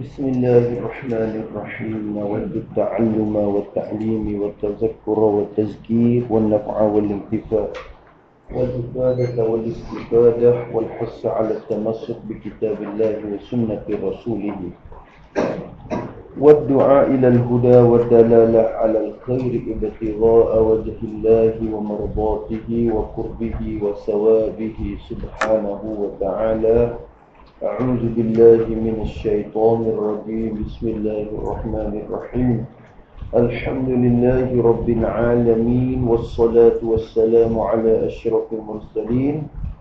بسم الله الرحمن الرحيم نود التعلم والتعليم والتذكر والتذكير والنفع والانتفاع والإفادة والاستفادة والحث على التمسك بكتاب الله وسنة رسوله والدعاء إلى الهدى والدلالة على الخير ابتغاء وجه الله ومرضاته وقربه وثوابه سبحانه وتعالى. أعوذ بالله من الشيطان الرجيم. بسم الله الرحمن الرحيم. الحمد لله رب العالمين والصلاة والسلام على أشرف المرسلين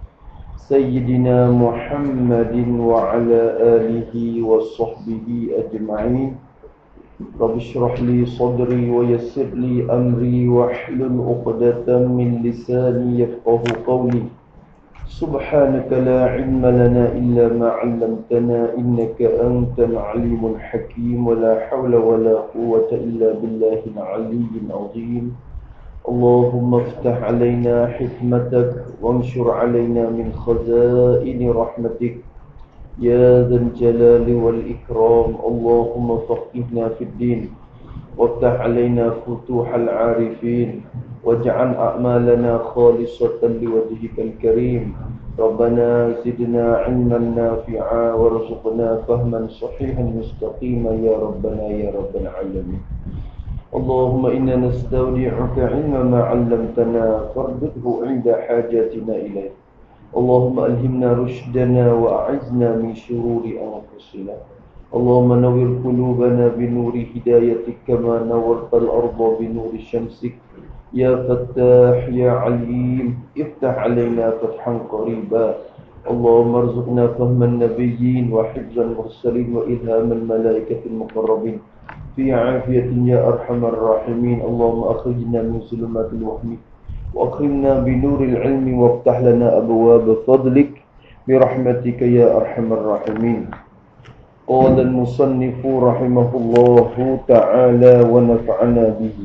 سيدنا محمد وعلى آله وصحبه أجمعين. رب اشرح لي صدري ويسر لي أمري واحلل عقدة من لساني يفقه قولي. سبحانك لا علم لنا إلا ما علمتنا إنك أنت العليم الحكيم ولا حول ولا قوة إلا بالله العلي العظيم. اللهم افتح علينا حكمتك وانشر علينا من خزائن رحمتك يا ذا الجلال والإكرام. اللهم فقهنا في الدين وافتح علينا فتوح العارفين واجعل أعمالنا خالصة لوجهك الكريم. ربنا زدنا علما نافعا وارزقنا فهما صحيحا مستقيما يا ربنا يا رب العالمين. اللهم إنا نستودعك علم ما علمتنا فارزقه عند حاجاتنا إليه. اللهم ألهمنا رشدنا وأعذنا من شرور أنفسنا. اللهم نور قلوبنا بنور هدايتك كما نورت الأرض بنور شمسك يا فتاح يا عليم. افتح علينا فتحا قريبا. اللهم ارزقنا فهم النبيين وحفظ المرسلين وإلهام الملائكة المقربين في عافية يا أرحم الراحمين. اللهم أخرجنا من ظلمات الوهم وأكرمنا بنور العلم وافتح لنا أبواب فضلك برحمتك يا أرحم الراحمين. قال المصنف رحمه الله تعالى ونفعنا به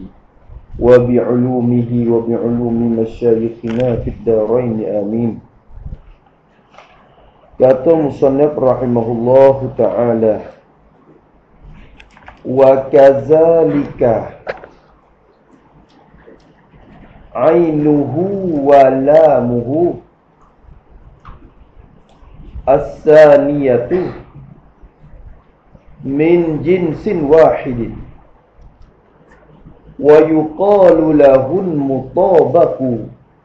وبعلومه وبعلوم مشايخنا في الدارين آمين. Kata musannif rahimahullahu ta'ala, wa kadzalika ainuhu wa lamuhu as-saniyatu min jinsin wahidin wa yuqalu lahul mutabaku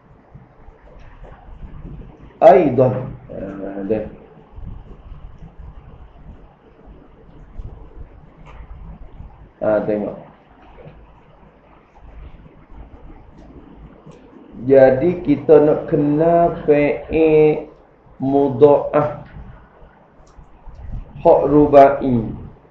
aidan. Tengok. Jadi kita nak kena fi'il mudha'af hak rubai.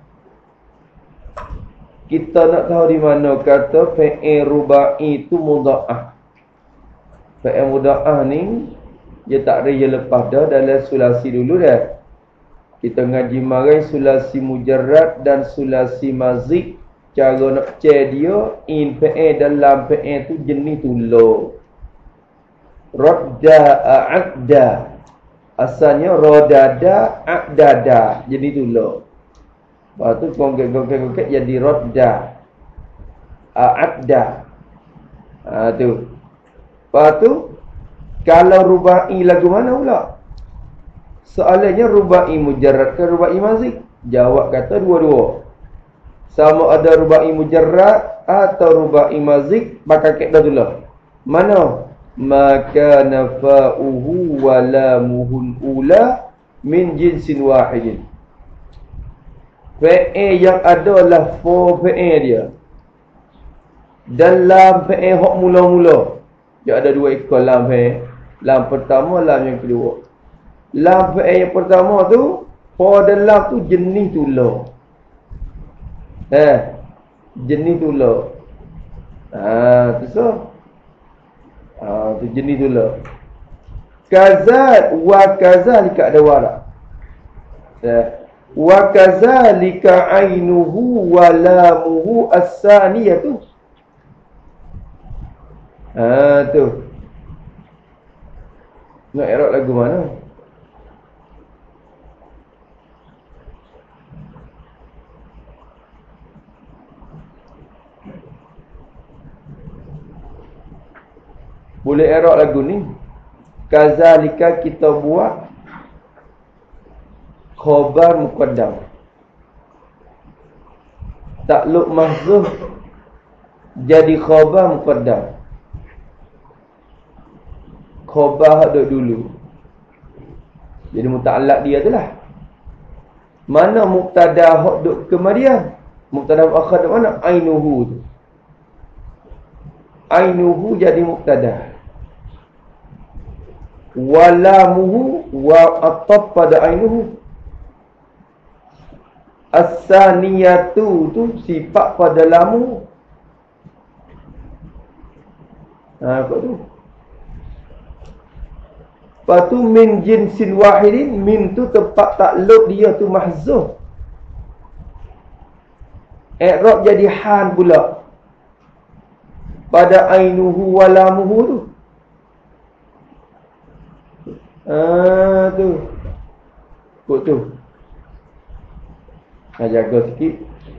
Kita nak tahu di mana kata fi'il rubai itu mudha'af. Fi'il mudha'af ni dia tak ada yang lepas dah dalam sulasi dulu dah. Kita ngaji marai sulasi mujarrad dan sulasi mazid. Cara nak cek dia in fi'il dalam fi'il tu jenis tu lo. Radda a'adda. Asalnya radada a'dada. Jenis tu lo. Lepas tu kongkek jadi radda a'adda. Tu. Lepas tu kalau rubai lagu mana pula? Soalannya rubai mujarrad ke rubai mazid? Jawab kata dua-dua. Sama ada rubai mujarrad atau rubai mazid, pakai kaedah tu lah. Mana? Maka nafa'uhu wa lamuhul ula min jinsin wahidin. Fi'il yang ada lafaz fi'il dia. Dalam fi'il hak mula-mula. Dia ada dua ekor lam fi'il. Lam pertama, lam yang kedua. Lam fi'il yang pertama tu, pada lam tu jenis tu la. Jenis tu la. Tu so. Tu jenis tu la. Kazal wa kazalika ada wala. Wa kazalika ainuhu wa lamuhu as-saniyatu. Tu. Nak i'rab lagu mana? Boleh i'rab lagu ni. Kazalika kita buat khabar muqaddam. Takluk mahzuf jadi khabar muqaddam. Khabar duduk dulu. Jadi muta'allaq dia tu lah. Mana mubtada hak duk kemudian? Mubtada muakhar mana? Ainuhu tu. Ainuhu jadi mubtada. Walamuhu wa ataf pada ainuhu. As-saniyatu tu sifat pada lamu. Apa tu? Lepas tu min jinsin wahidin, min tu tempat takluk dia tu mahzuf. I'rab jadi hal pula pada ainuhu walamuhu tu. Tu. Kok tu. Jaga sikit.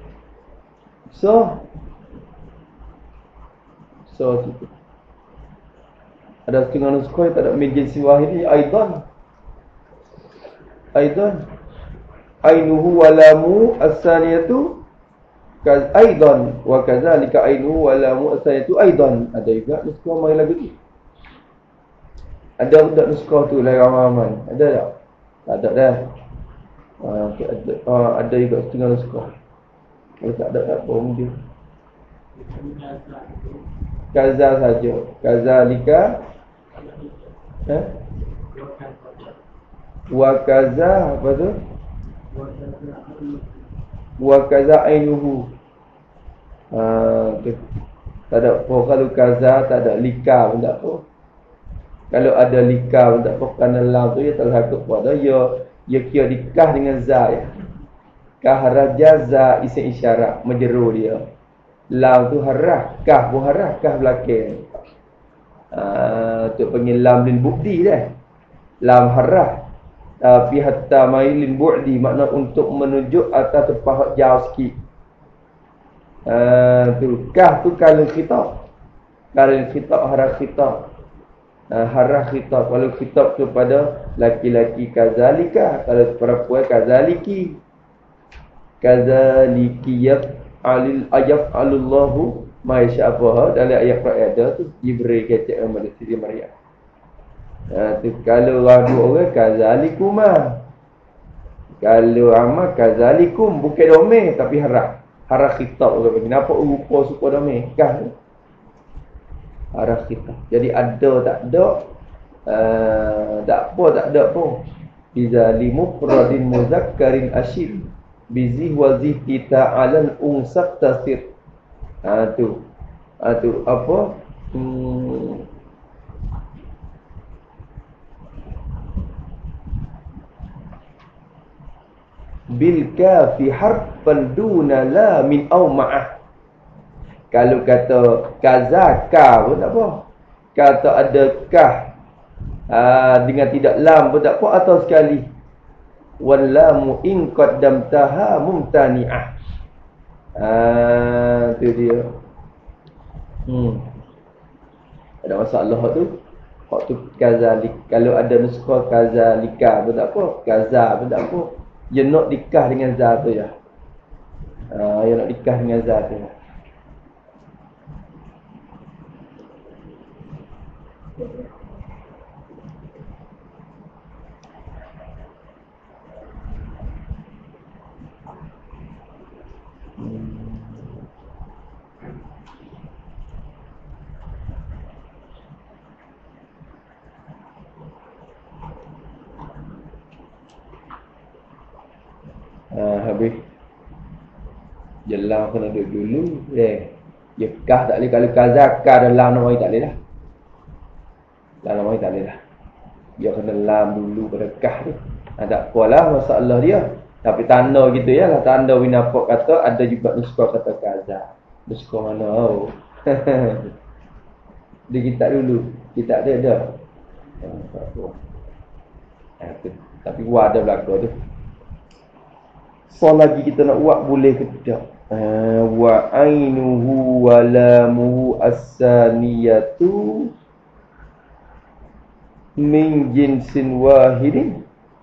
So situ. Ada setengah nuskah tak ada min jinsin wahidin aidan. Ainuhu walamu as-saniyatu aidan wa kadzalika ainuhu walamu as-saniyatu aidan. Ada juga nuskah mai lagu tu. Ada tak nuskah tu lain ramai-ramai? Ada tak? Tak ada dah. Ada juga setengah nuskah. Kalau tak ada tak apa dia. Kaza saja. Kazalika wa kaza apa tu? Wa kaza ainuhu. Tak ada apa. Kalau kaza tak ada lika pun tak apa. Kalau ada lika pun tak apa. Kerana lam tu ia tak hakut pada ia kira dikah dengan za ya. Kah raja za isim isyarat menjeru dia. Lam tu harah, kah pun harah, kah belakang. Tu panggil lam lin bu'di dah. Lam harah. Tapi hatta mailin bu'di makna untuk menunjuk atas tempat jauh sikit. Tu kah tu kalau khitab. Kalau khitab harah khitab. Harah khitab. Kalau khitab kepada laki-laki kazalika, kalau perempuan kazaliki. Kazaliki alil ayaf alullahu ma yasha'aha dalam ayat Quran tu Jibril kata kepada Siti Maryam. Tu kalau dua orang kazalikuma. Kalau ama kazalikum bukan domain tapi harah khitab orang panggil. Nampak rupa supa domain kah? Harah khitab. Jadi ada tak ada tak ada pun. Bizalimu pradin muzakkarin asyid. Bizih wazih kita alal ungsak tasir. Tu apa? Bil kafi harfan duna la min aw ma'ah. Kalau kata kazaka pun tak apa. Kata ada kah dengan tidak lam pun tak apa atau sekali. Wallamu in qaddamtaha mumtani'ah. Tu dia. Ada masalah tu. Waktu kazalik. Kalau ada nuskah kazalika pun tak apa. Kaza pun tak apa. Dia nak nikah dengan za tu ya. Dia nak nikah dengan za tu ya. Habis jelang kena duduk dulu ya kah tak boleh. Kalau kazakah dalam nama tak boleh dah. Dalam nama tak boleh dah. Dia kena lam dulu pada kah tu. Tak apalah masalah dia. Tapi tanda gitu ya lah. Tanda winapok kata ada juga nuskah kata kazak. Nuskah mana dia kita dulu. Kita ada tapi ada belakang tu. So lagi kita nak buat boleh ke tidak? Wa ainuhu wa lamuhu as-saniyatu min jinsin wahidin.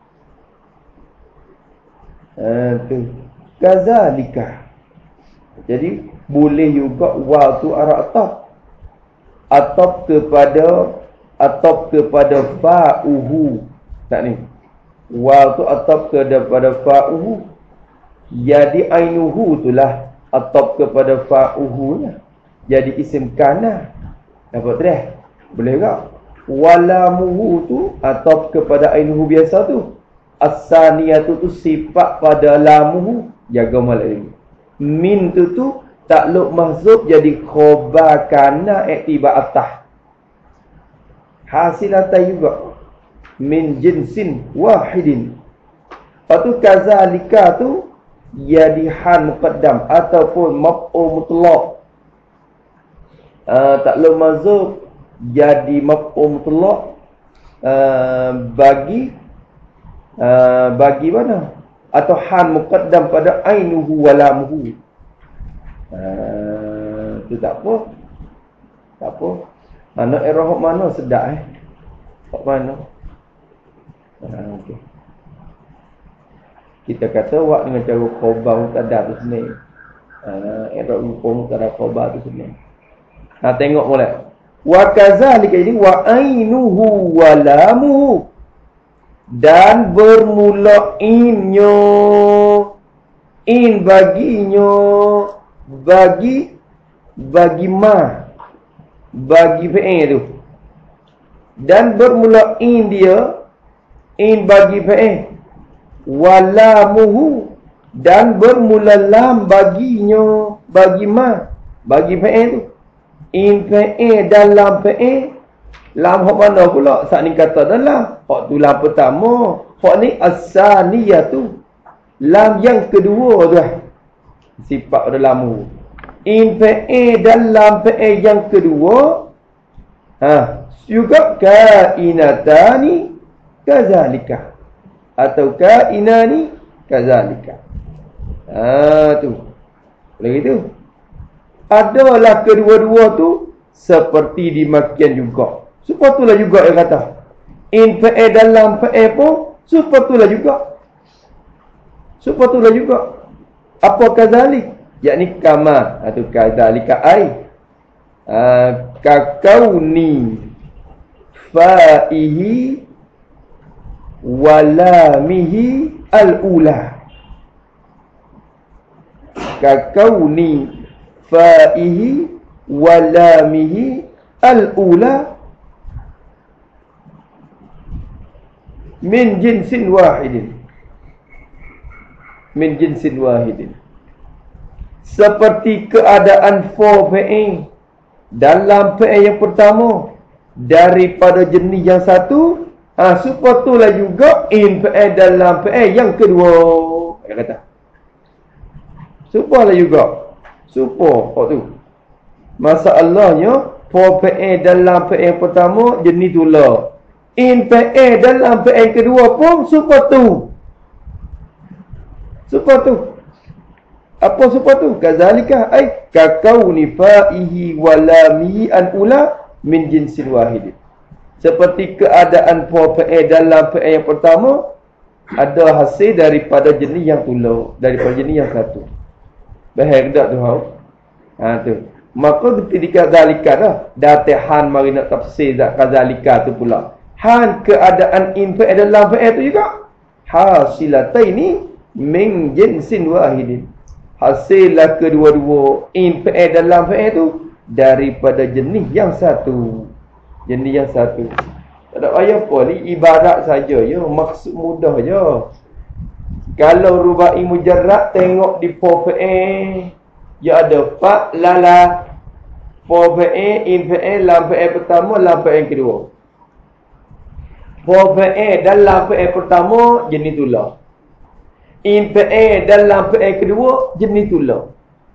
Tu kazalika. Jadi boleh juga waw tu arah atop kepada fa'uhu. Tak ni. Waw tu atop kepada fa'uhu. Jadi ainuhu itulah atop kepada fa'uhu lah. Jadi isim kana. Dapat terah? Boleh tak? Walamuhu tu atop kepada ainuhu biasa tu. As-saniyatu tu sifat pada lamuhu. Jaga malam ini. Min tu takluk mahzub jadi khobar kana iktibar atah. Hasilatan juga. Min jinsin wahidin. Lepas tu kazalika tu jadi hal muqaddam ataupun maf'ul mutlaq. Takluk mahzub jadi maf'ul mutlaq bagi mana? Atau hal muqaddam pada ainuhu walamuhu. Tu tak apa. Tak apa. Anak irah mana sedap Kat mana? Okay. Kita kata wak dengan cara khobar muqaddam tu sebenarnya. Irah rupa muqaddam khobar tu sebenarnya. Tengok mulai. Wa kazalika ini wa ainuhu walamuhu. Dan bermula inyo, in baginyo, bagi ma, bagi fi'il tu. Dan bermula in dia, in bagi fi'il. Walamuhu. Dan bermula lam baginyo, bagi ma, bagi fi'il tu. In fi'il dan lam fi'il. Lam hok mana pula? Saat ni kata dalam. Hok tu lam pertama. Hok ni as-saniyatu. Lam yang kedua tu sifat pada lamu. In fa'i dan lam fa'i yang kedua. Juga kainatani kazalika. Atau kainani kazalika. Tu. Lagi tu. Adalah kedua-dua tu seperti dimakian juga. Sepatulah juga dia kata. In fa'i dalam fa'i pun sepatulah juga. Sepatulah juga. Apa kazalik? Yakni kama atau kazalika ai. Kakauni fa'ihi walamihi al-ula. Kakauni fa'ihi walamihi al-ula min jinsin wahidin. Min jinsin wahidin. Seperti keadaan fa'i dalam fa'i yang pertama daripada jenis yang satu, sepatulah juga in fa'i dalam fa'i yang kedua. Dia kata. Supalah juga. Supa tu. Masalahnya fa'i dalam fa'i yang pertama jenis tu lah. In fa'i dalam fa'i kedua pun sepatu. Sepatu. Apa sepatu? Kazalika ai kakauni fa'ihi walamihi al-ula min jinsin wahid. Seperti keadaan fa'i dalam fa'i yang pertama ada hasil daripada jenis yang tula, daripada jenis yang satu. Baik tak tu hau? Tu. Maka ketika kazalika dah datihan mari nak tafsir zat kazalika tu pula. Han keadaan in fa'i dalam fa'i tu juga hasilataini min jinsin wahidin. Hasillah kedua-dua in fa'i dalam fa'i tu daripada jenis yang satu. Jenis yang satu. Tak ada ayat apa ni, ibarat saja ya, maksud mudah je. Kalau rubai mujarrad tengok di fa'i ya ada fa lala fa'i in fa'i lam fa'i pertama lam fa'i kedua. Fa'i dalam fa'i pertama jenis tula. In fa'i dalam fa'i kedua jenis tula.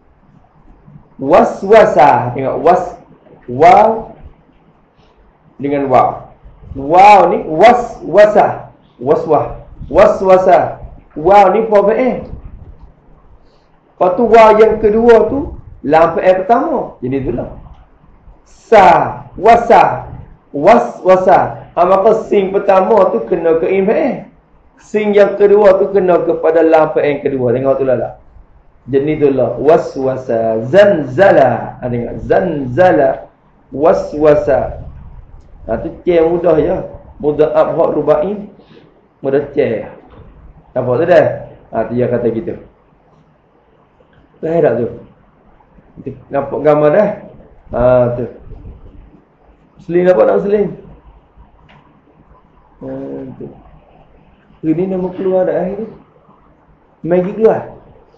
Waswasa, tengok waw dengan waw. Waw ni waswasa. Waswasa. Waw ni fa'i. Lepas tu waw yang kedua tu lam fa'i pertama jenis tula. Sa, wasa, waswasa. Maka sing pertama tu kena ke in. Sing yang kedua tu kena kepada lam yang kedua. Tengok tu lah. Jenis tu lah. Waswasa. Zanzala. Tengok. Zanzala. Waswasa. Tu cek mudah je. Mudah hak rubai. Mudah cek. Apa tu dah? Tu dia kata gitu. Faham tak tu? Nampak gambar dah? Tu. Seling apa nak seling? Tu. Ini nama keluar dah akhir ni. Magi keluar.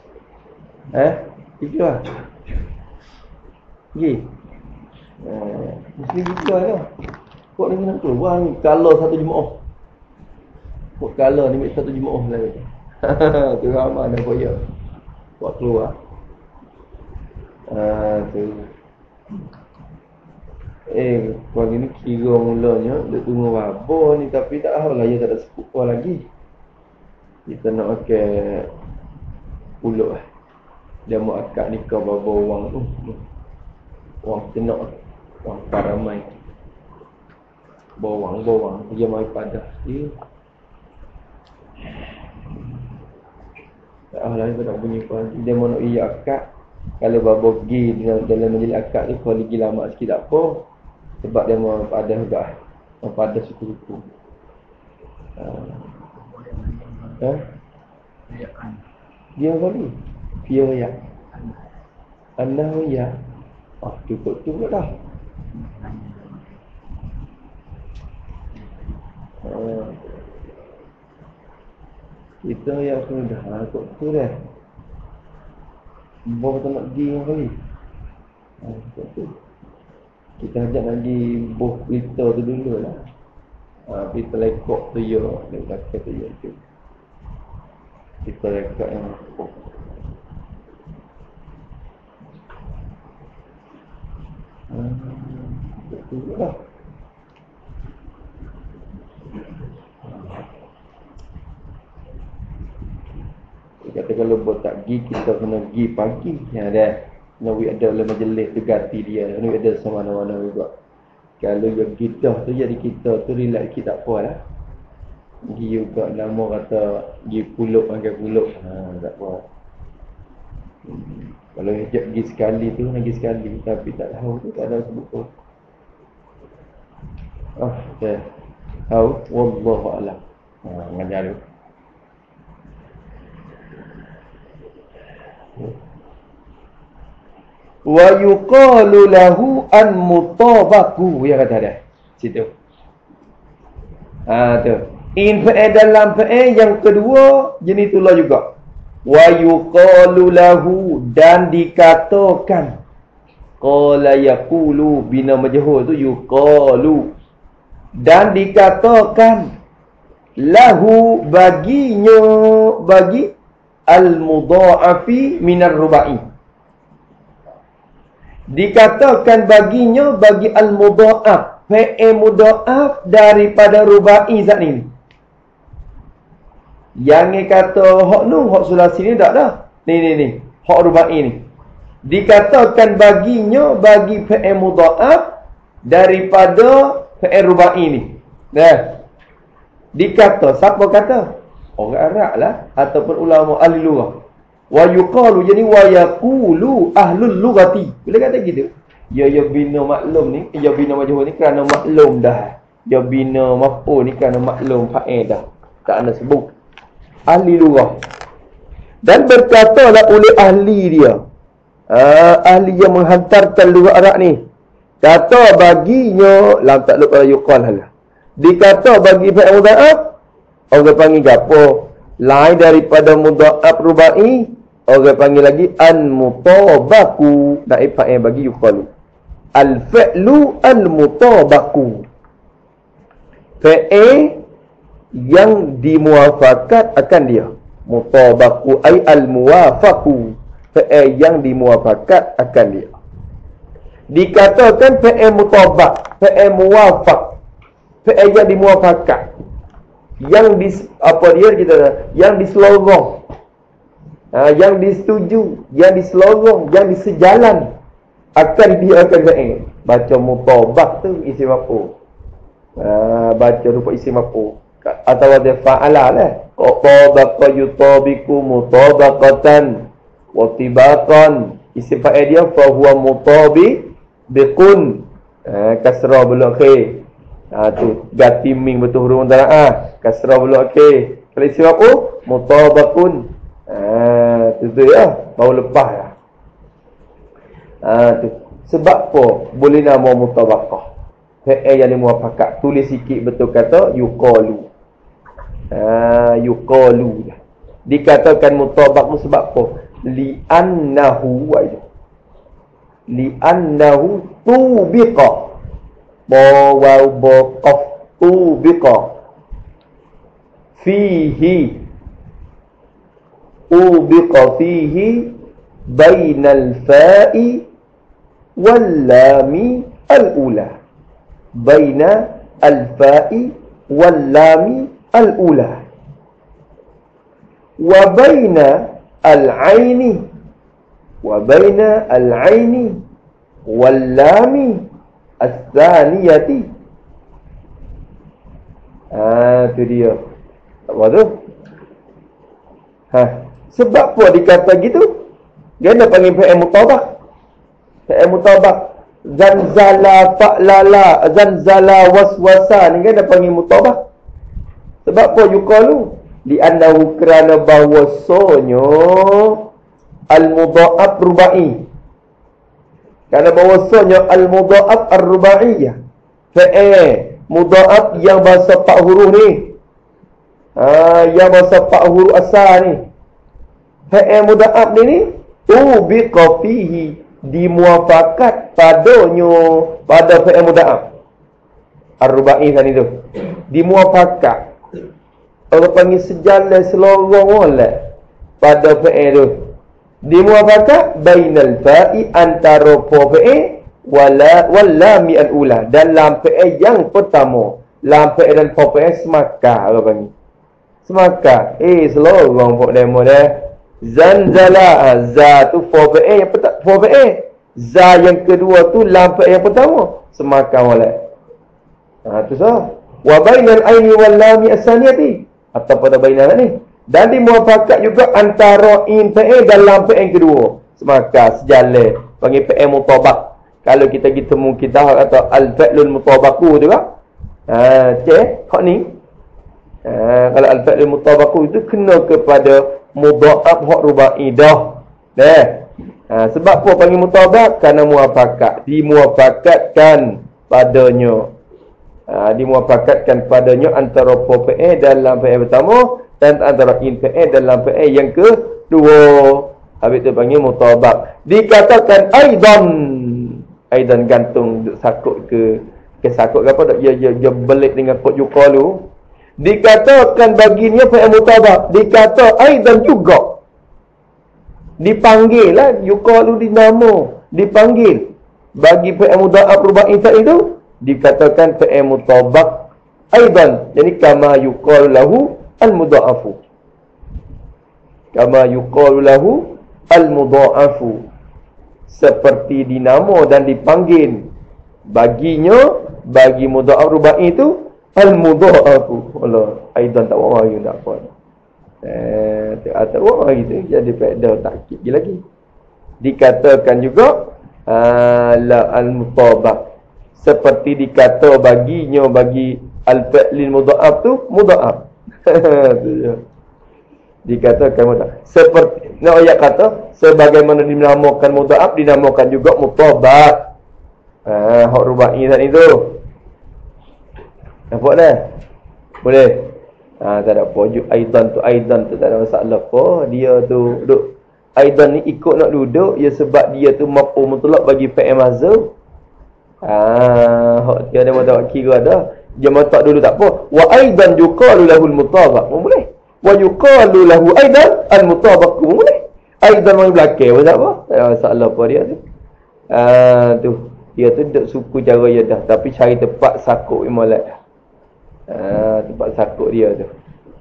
Pergi keluar. Pergi. Mesti pergi keluar lah. Kok ni nak keluar ni? Kalau satu jemaah. Kok kalau ni satu jemaah lah. Tu ramai dah koyak. Kok keluar. Tu. Pagi ni kira mulanya dia tunggu babah ni, tapi tak tahu lah dia tak ada sebut apa lagi. Kita nak pakai pulut lah. Dia mau akad nikah babah orang tu. Orang tenok, orang paramai. Bawang dia mai padah. Tak tahu lah dia tak bunyi apa. Dia mau nak iya akad. Kalau babah pergi dalam majlis akad tu, kalau lagi lama sikit tak apa. Sebab dia mau padah juga. Mau padah suku-suku. Dia kali. Dia ya. Anak ya. Cukup dah. Kita yang sudah kok tu dah. Bawa kita nak pergi yang kali. Kok tu. Kita ajak nak pergi buh kereta tu dulu lah. Kita lekok tu ya. Lekok tu ya tu. Kita lekok yang lekok. Betul lah. Dia kata kalau buat tak pergi, kita kena pergi pagi. Ya dah. Nawi ada dalam majlis tu ganti dia. Nawi ada sama mana-mana juga. Kalau yang kita tu jadi kita tu relax kita tak apa lah. Pergi juga nama kata pergi puluk pakai puluk. Tak apa. Kalau ajak pergi sekali tu pergi sekali, tapi tak tahu tu tak ada sebut apa. Okay. Tahu wallahu a'lam. Ngajar tu. Wa yuqalu lahu an mutabaku, ya kata dia. Situ. Tu. In fa'il dalam fa'il yang kedua jenis itulah juga. Wa yuqalu lahu, dan dikatakan. Qala yaqulu, bina majhul tu yuqalu. Dan dikatakan lahu, baginya, bagi al-mudha'afi minar rubai. Dikatakan baginya, bagi al-mudha'af, fa'il mudha'af daripada rubai zat ni. Yang ni kata hak nu, hak sulasi ni tak dah. Ni. Hak rubai ni. Dikatakan baginya, bagi fa'il mudha'af daripada fa'il rubai ni. Dah. Dikata, siapa kata? Orang Arab lah, ataupun ulama ahli lughah. Wa yuqalu, jadi wa yaqulu ahlul lughati. Bila kata gitu, ya bina maklum ni, ya bina majhul ni kerana maklum dah. Ya bina maf'ul ni kerana maklum fa'il dah. Tak ada sebut. Ahli lughah. Dan berkatalah oleh ahli dia. Ahli yang menghantarkan lughah Arab ni. Kata baginya, lam takluk pada yuqal halah. Dikata bagi fa'il mudha'af, orang panggil apa? Lain daripada mudha'af rubai, orang panggil lagi al-mutabaku. Naib fa'il bagi yuqalu. Al-fa'lu al-mutabaku. Fa'il yang dimuafakat akan dia. Mutabaku ay al-muwafaku. Fa'il yang dimuafakat akan dia. Dikatakan fa'il mutabak, fa'il muwafaq, fa'il yang dimuafakat, yang yang diselorong, yang disetujui, yang diselorong, yang disejalan akan dia akan fa'il. Baca mutabak tu isi apa? Baca rupa isim maf'ul. Atau ada fa'ala lah. Tabaqa yutabiku mutabaqatan wa tibaqan. Isim fa'il dia fa huwa mutabiqun. Kasrah belum akhir. Tu ganti mim betul huruf mutala'ah. Kasrah belum akhir. Kalau isim maf'ul mutabaqun. Tu ya, baru lepas lah. Tu. Sebab apa boleh nama mutabaqah? Fi'il yang muwafakat. Tulis sikit betul kata yuqalu. Yuqalu. Dikatakan mutabaq tu sebab apa? Li'annahu aja. Li'annahu tubiqa. Waw qaf tubiqa. Fihi. Tubiqa fihi bainal fa'i wal lami al-ula. Baina al-fa'i wal lami al-ula wa baina al-'aini wal lami as-thaniyati. Tu dia. Apa tu? Sebab apa dikata gitu? Dia nak panggil fi'il mutabaq. Fi'il mutabaq. Zanzala fa'lala, zanzala waswasa ni kan dah panggil mutabaq. Sebab apa yuqalu? Li'annahu kerana bahawasanya al-mudha'af rubai. Kerana bahawasanya al-mudha'af ar-rubaiyah. Fi'il mudha'af yang bahasa 4 huruf ni. Yang bahasa 4 huruf asal ni. Fi'il mudha'af ni tubiqa fihi, dimuafakat padanya pada fi'il mudha'af ar-rubai tadi tu. Dimuafakat. Orang panggil sejalan selorong oleh pada fi'il tu. Dimuafakat bainal fa'i antara fi'il wal lam al-ula, dalam fi'il yang pertama. Lam fi'il dan fi'il semakah orang panggil. Semakah. Selorong pok demo dah. Zanzala, za tu fi'il yang pertama, fi'il. Za yang kedua tu lam fi'il yang pertama. Semakah oleh. Tu sah. Wa bainal aini wal lam as-saniyati, atau pada bainal ni. Dan dimuafakat juga antara in fi'il dan lam fi'il yang kedua. Semakah sejalan, panggil fi'il mutabaq. Kalau kita temu kita kata al-fi'lul mutabaqu tu kan. Hak ni. Kalau al-fi'lul mutabaqu itu kena kepada mudha'af hak rubai dah. Sebab apa panggil mutabaq? Kerana muafakat, dimuafakatkan padanya. Dimuafakatkan padanya antara fi'il dalam fi'il pertama dan antara in fi'il dalam fi'il yang kedua. Habis tu panggil mutabaq. Dikatakan aidan gantung sakut ke sakut ke apa, dia belik dengan kod yuqalu. Dikatakan baginya fi'il mutabaq. Dikata aidan juga. Dipanggil lah, yuqalu dinamo, dipanggil. Bagi fi'il mudha'af rubai itu dikatakan fi'il mutabaq aidan. Jadi kama yuqalu lahu al-mudha'afu. Kama yuqalu lahu al-mudha'afu. Seperti dinamo dan dipanggil baginya, bagi mudha'af rubai itu al-mudha'afu. Allah, aidan tak apa lagi tak apa. Tak apa gitu, jadi faedah takkid lagi. Dikatakan juga la al-mutabaq, seperti dikata baginya, bagi al-fi'lil mudha'af tu mudha'af. Dikatakan mudha'af. Seperti ayat kata sebagaimana dinamakan mudha'af, dinamakan juga mutabaq. Hak rubai tadi tu. Nampak dah? Boleh? Tak ada apa. Aidan tu tak ada masalah apa. Dia tu duduk. Aidan ni ikut nak duduk. Ya sebab dia tu maf'ul mutlaq bagi fi'il mahzuf. Hak dia ada mata kira ada. Dia mata dulu tak apa. Wa aidan yuqalu lahul mutabaq. Boleh. Wa yuqalu lahu aidan al-mutabaq. Boleh. Aidan orang belakang. Tak apa. Tak ada masalah apa dia tu. Tu. Dia tu duduk suku cara dia dah. Tapi cari tempat sakut imalat. Tempat sakut dia tu.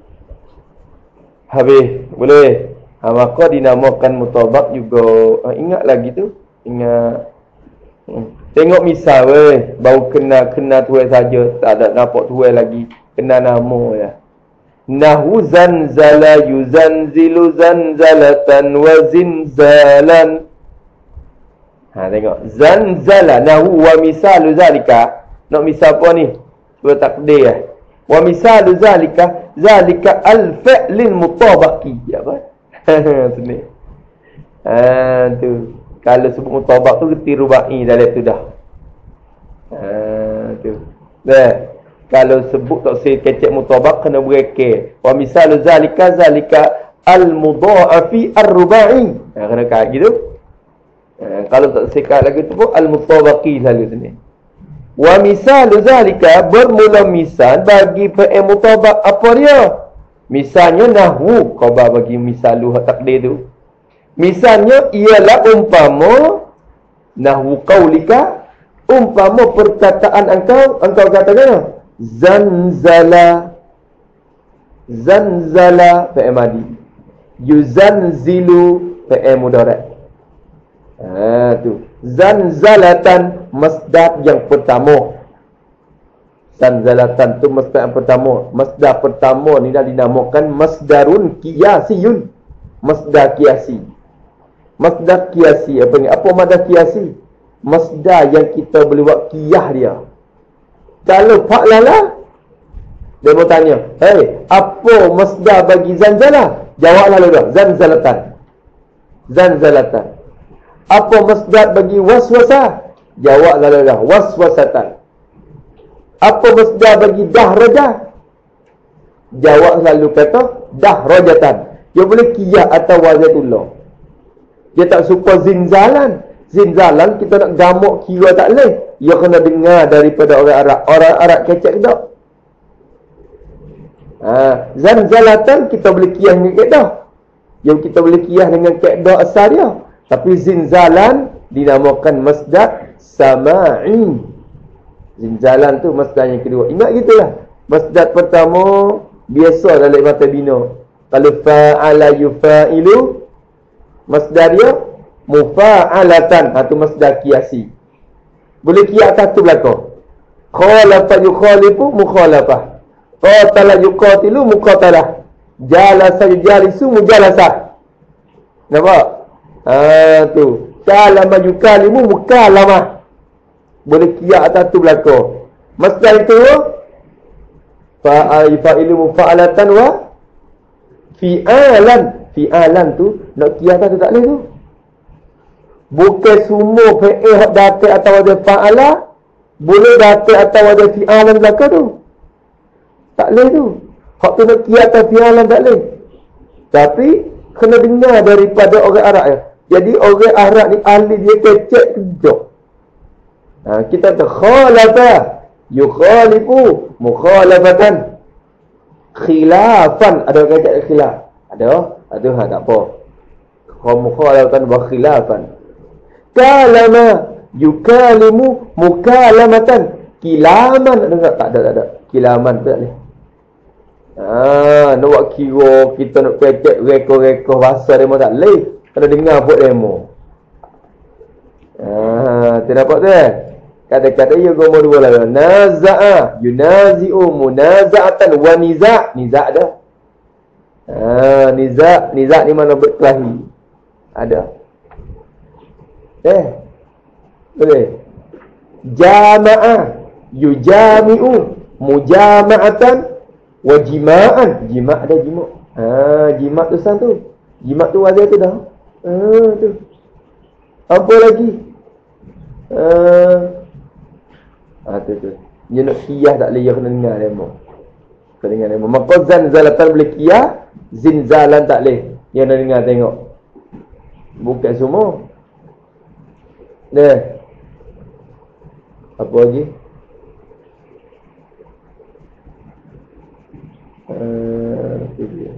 Habis. Boleh. Maka dinamakan mutabaq juga. Ingat lagi tu. Ingat. Tengok misal weh, baru kena tuai saja, tak ada nampak tuai lagi, kena nama ya. Nahu zanzala yuzanzilu zanzalatan wa zinzalan. Tengok. Zanzala nahu wa misalu zalika. Nak misal apa ni? Cuba takdir lah. Wa misalu zalika al-fi'lil mutabaqi. Apa? Sini. Tu. Kalau sebut mutabaq tu reti rubai dalam tu dah. Tu. Dah. Kalau sebut tak saya kecek mutabaq kena bereke. Wa misalu zalika al-mudha'afi ar-rubai. Kena kat gitu. Kalau tak sekat lagi tu pun al-mutabaqi selalu sini. Wa misalu zalika bermula misal bagi fi'il mutabaq apa dia? Misalnya nahwu khabar bagi misalu takdir tu. Misalnya ialah umpama nahwu qaulika, umpama perkataan engkau katakan zanzala fi'il madi, yuzanzilu fi'il mudhari'. Tu zanzalatan masdar yang pertama. Zanzalatan tu masdar yang pertama. Masdar pertama ni dah dinamakan masdarun qiyasiyun. Masdar qiyasi. Masdar qiyasi apa ni? Apa masdar qiyasi? Masdar yang kita boleh buat qiyah dia. Kalau fa'lala, dia mau tanya, "Hey, apa masdar bagi zanzala?" Jawablah dia, zanzalatan. Apa masdar bagi waswasa? Jawablah dia, waswasatan. Apa masdar bagi dahraja? Jawab selalu kata dahrajatan. Dia boleh qiyah atau wazatullah. Dia tak suka zinzalan. Zinzalan kita nak gamak kira tak boleh. Dia kena dengar daripada orang Arab. Orang Arab kecek tak? Zanzalatan kita boleh qiyah dengan kaedah. Yang kita boleh qiyah dengan kaedah asal dia. Tapi zinzalan dinamakan masdar sama'i. Zinzalan tu masdar yang kedua. Ingat gitulah. Masdar pertama biasa dalam mata bina. Kalau fa'ala yufa'ilu, masdar dia mufa'alatan. Itu masdar qiyasi. Boleh qiyas atas tu belakang. Khalafa yukhalifu mukhalafah. Qatala yuqatilu muqatalah. Jalasa yujalisu mujalasah. Nampak? Tu. Kalama yukalimu mukalamah. Boleh qiyas atas tu belakang. Masdar itu fa'ilu mufa'alatan wa fi'alan. Fi'alan tu nak qiyas atas tu tak boleh tu. Bukan semua fi'il hak datang atau ada fa'ala boleh datang atau ada fi'alan belakang tu. Tak boleh tu. Hak tu nak qiyas atas fi'alan tak boleh. Tapi kena dengar daripada orang Arab ya. Jadi orang Arab ni ahli dia kecek kejap. Kita kata khalafa yukhalifu mukhalafatan. Khilafan. Ada orang kata khilaf? Ada? Tak apa. Mukhalafatan wa khilafan. Kalama yukalimu mukalamatan. Kilaman. Ada tak? Tak ada. Kilaman tak boleh. Nak buat kira kita nak kecek reka-reka bahasa demo tak boleh. Kena dengar buat demo. Tidak dapat tu Kata-kata ia gomor dua lah. Naza'a yunazi'u munaza'atan wa niza'. Niza' ada. Niza' ni mana berkelahi. Ada. Boleh. Jama'ah yujami'u mujama'atan wa jima'an. Jima' ada jima'. Jima' tu sang tu. Jima' tu wazir tu dah. Tu. Apa lagi? Tu. Dia nak qiyah tak boleh, dia kena dengar demo. Kena dengar demo. Maka zanzalatan boleh qiyah, zinzalan tak boleh. Dia nak dengar tengok. Bukan semua. Apa lagi? Tu dia.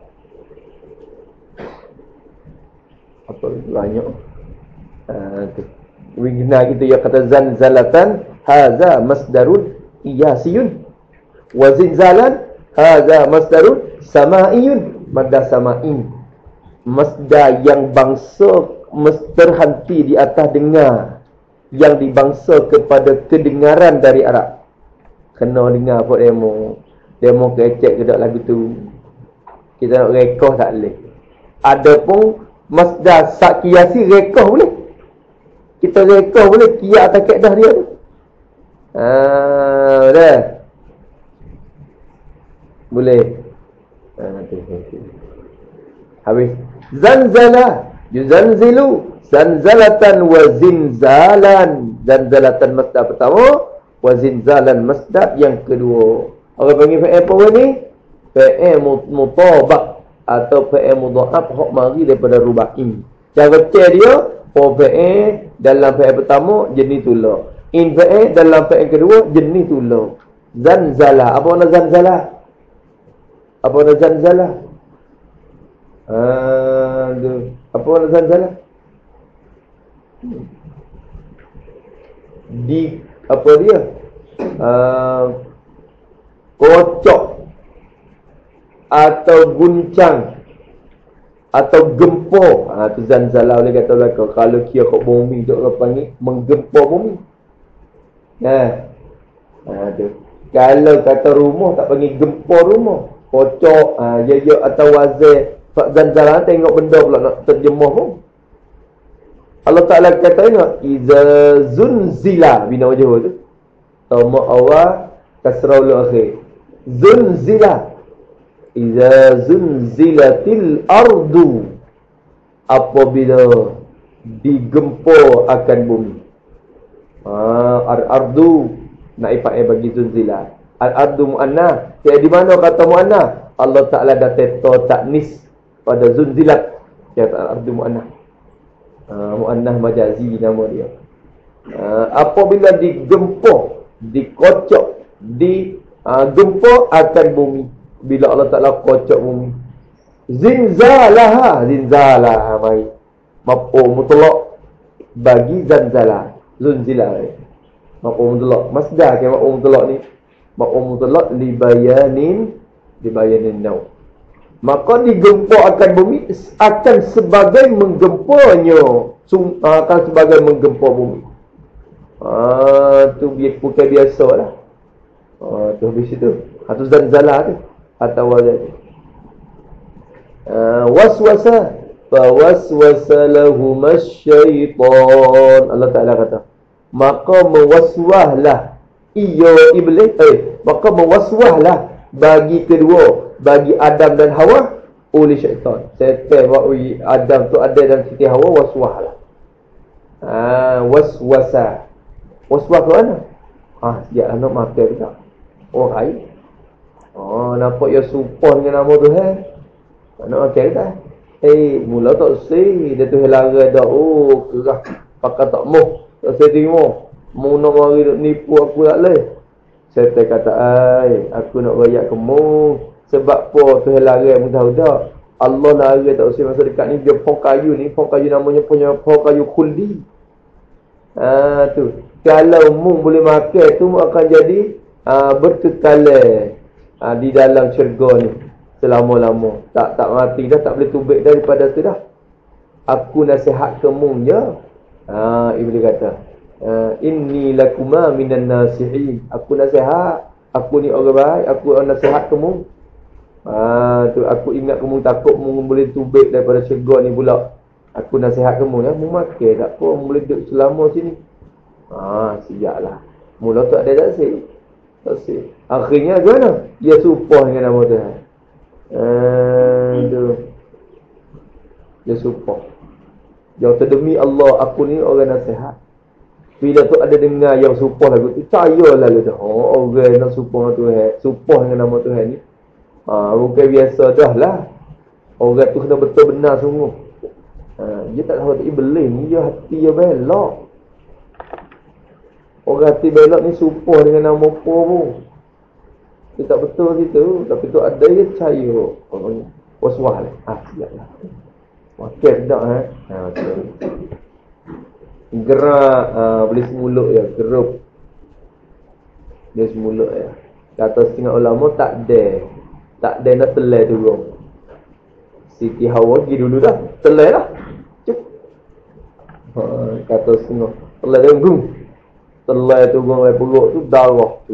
Apa banyak. Tu. Wigna kita ya kata zanzalatan haza masdarun qiyasiyun wa zinzalan haza masdarun sama'iyun. Madda sama'in masdar yang bangsa terhenti di atas dengar. yang dibangsa kepada kedengaran dari Arab. Kena dengar apa demo. Demo kecek ke tak lagu tu. Kita nak rekoh tak boleh. Adapun masdar sak kiasi rekoh boleh. Kita rekoh boleh kias atas kaedah dia tu. Dah. Boleh. Habis. Zanzala yuzanzilu zanzalatan wa zinzalan. Zanzalatan masdar pertama, wa zinzalan masdar yang kedua. Orang panggil fa'il apa ni? Fa'il mutabak atau fa'il mudha'af hok mari daripada rubai. Cara cek dia, fa'il dalam fa'il pertama jenis tula. In fa'il dalam fa'il kedua jenis tula. Zanzala. Apa makna zanzala? Apa makna zanzala? Apa makna zanzala? Di apa dia? Kocok atau guncang atau gempur. Tu zanzala boleh kata belaka. Kalau kira kat bumi tu orang panggil menggempur bumi. Tu. Kalau kata rumah tak panggil gempur rumah. Kocok, ya atau wazir. Zanzala tengok benda pula nak terjemah pun. Allah Ta'ala kata tengok, iza zunzila bina wajah tu. Tama awal kasraul akhir. Zunzila. Iza zunzilatil ardu. Apabila digempur akan bumi. Ardu naifat bagi zunzila. Al-ardu mu'annah. Di mana kata mu'annah? Allah Ta'ala dah teto taknis pada zunzilat. Kata al-ardu mu'annah. Mu'annah majazi nama dia. Apabila digempur, dikocok, digempur akan bumi. Bila Allah Ta'ala kocok bumi. Zinzalaha. Zinzalaha mai. Maf'ul mutlaq bagi zanzala. Zunzila. Maf'ul mutlaq. Masdar ke maf'ul mutlaq ni? Maf'ul mutlaq libayanin naw. Maka digempur akan bumi akan sebagai menggempurnya. Akan sebagai menggempur bumi. Tu bukan biasa lah. Tu habis itu. Tu zanzala tu. Atau wazat. Waswasa. Fawaswasa lahumas syaitan. Allah Ta'ala kata. Maka mewaswahlah. Iblis. Maka mewaswahlah bagi kedua. Bagi Adam dan Hawa oleh syaitan. Syaitan buat Adam tu ada dan Siti Hawa waswah lah. Waswasa. Waswah ke mana? Sejak anak makan ke tak? Air. Nampak ya supah dengan nama Tuhan. Anak makan ke tak? Mula tak say. Dia Tuhan lara dah. Kerah. Pakai tak moh. Tak say terima. Mau nak mari duk nipu aku tak boleh. Syaitan kata, aku nak bayar kamu. Sebab apa Tuhan larang pun tahu tak. Allah larang tak usah masa dekat ni. Dia pohon kayu ni. Pohon kayu namanya punya pohon kayu khuldi. Tu. Kalau mu boleh makan tu mu akan jadi berkekalan di dalam syurga ni. Selama-lama. Tak mati dah. Tak boleh tubik daripada tu dah. Aku nasihat kamu je. Iblis kata. Inni lakuma minan nasihin. Aku nasihat. Aku ni orang baik. Aku nasihat kamu. Tu aku ingat kamu takut kamu boleh tubik daripada syurga ni pula. Aku nasihat kamu ya, mu makan tak apa, mu boleh duduk selama sini. Siaplah. Mula tu ada tak sih? Tak sih. Akhirnya gimana? Dia supah dengan nama Tuhan. Tu. Dia supah. Yang terdemi Allah, aku ni orang nasihat. Bila tu ada dengar yang supah lagu tu, percayalah dia. Orang nak supah Tuhan, supah dengan nama Tuhan ni. Bukan biasa dah lah. Orang tu kena betul benar sungguh. Dia tak tahu iblis ni, dia hati dia belok. Orang hati belok ni supah dengan nama apa pun. Dia tak betul situ. Tapi tu ada dia percaya. Waswah lah. Siap lah. Makan tak gerak. Boleh semuluk ya. Gerup. Boleh semuluk ya. Kata setengah ulama tak ada nak telai turun. Siti Hawa pergi dulu dah. Telai lah. Kata setengah. Telai tunggung. Telai tunggung oleh perut tu darah tu.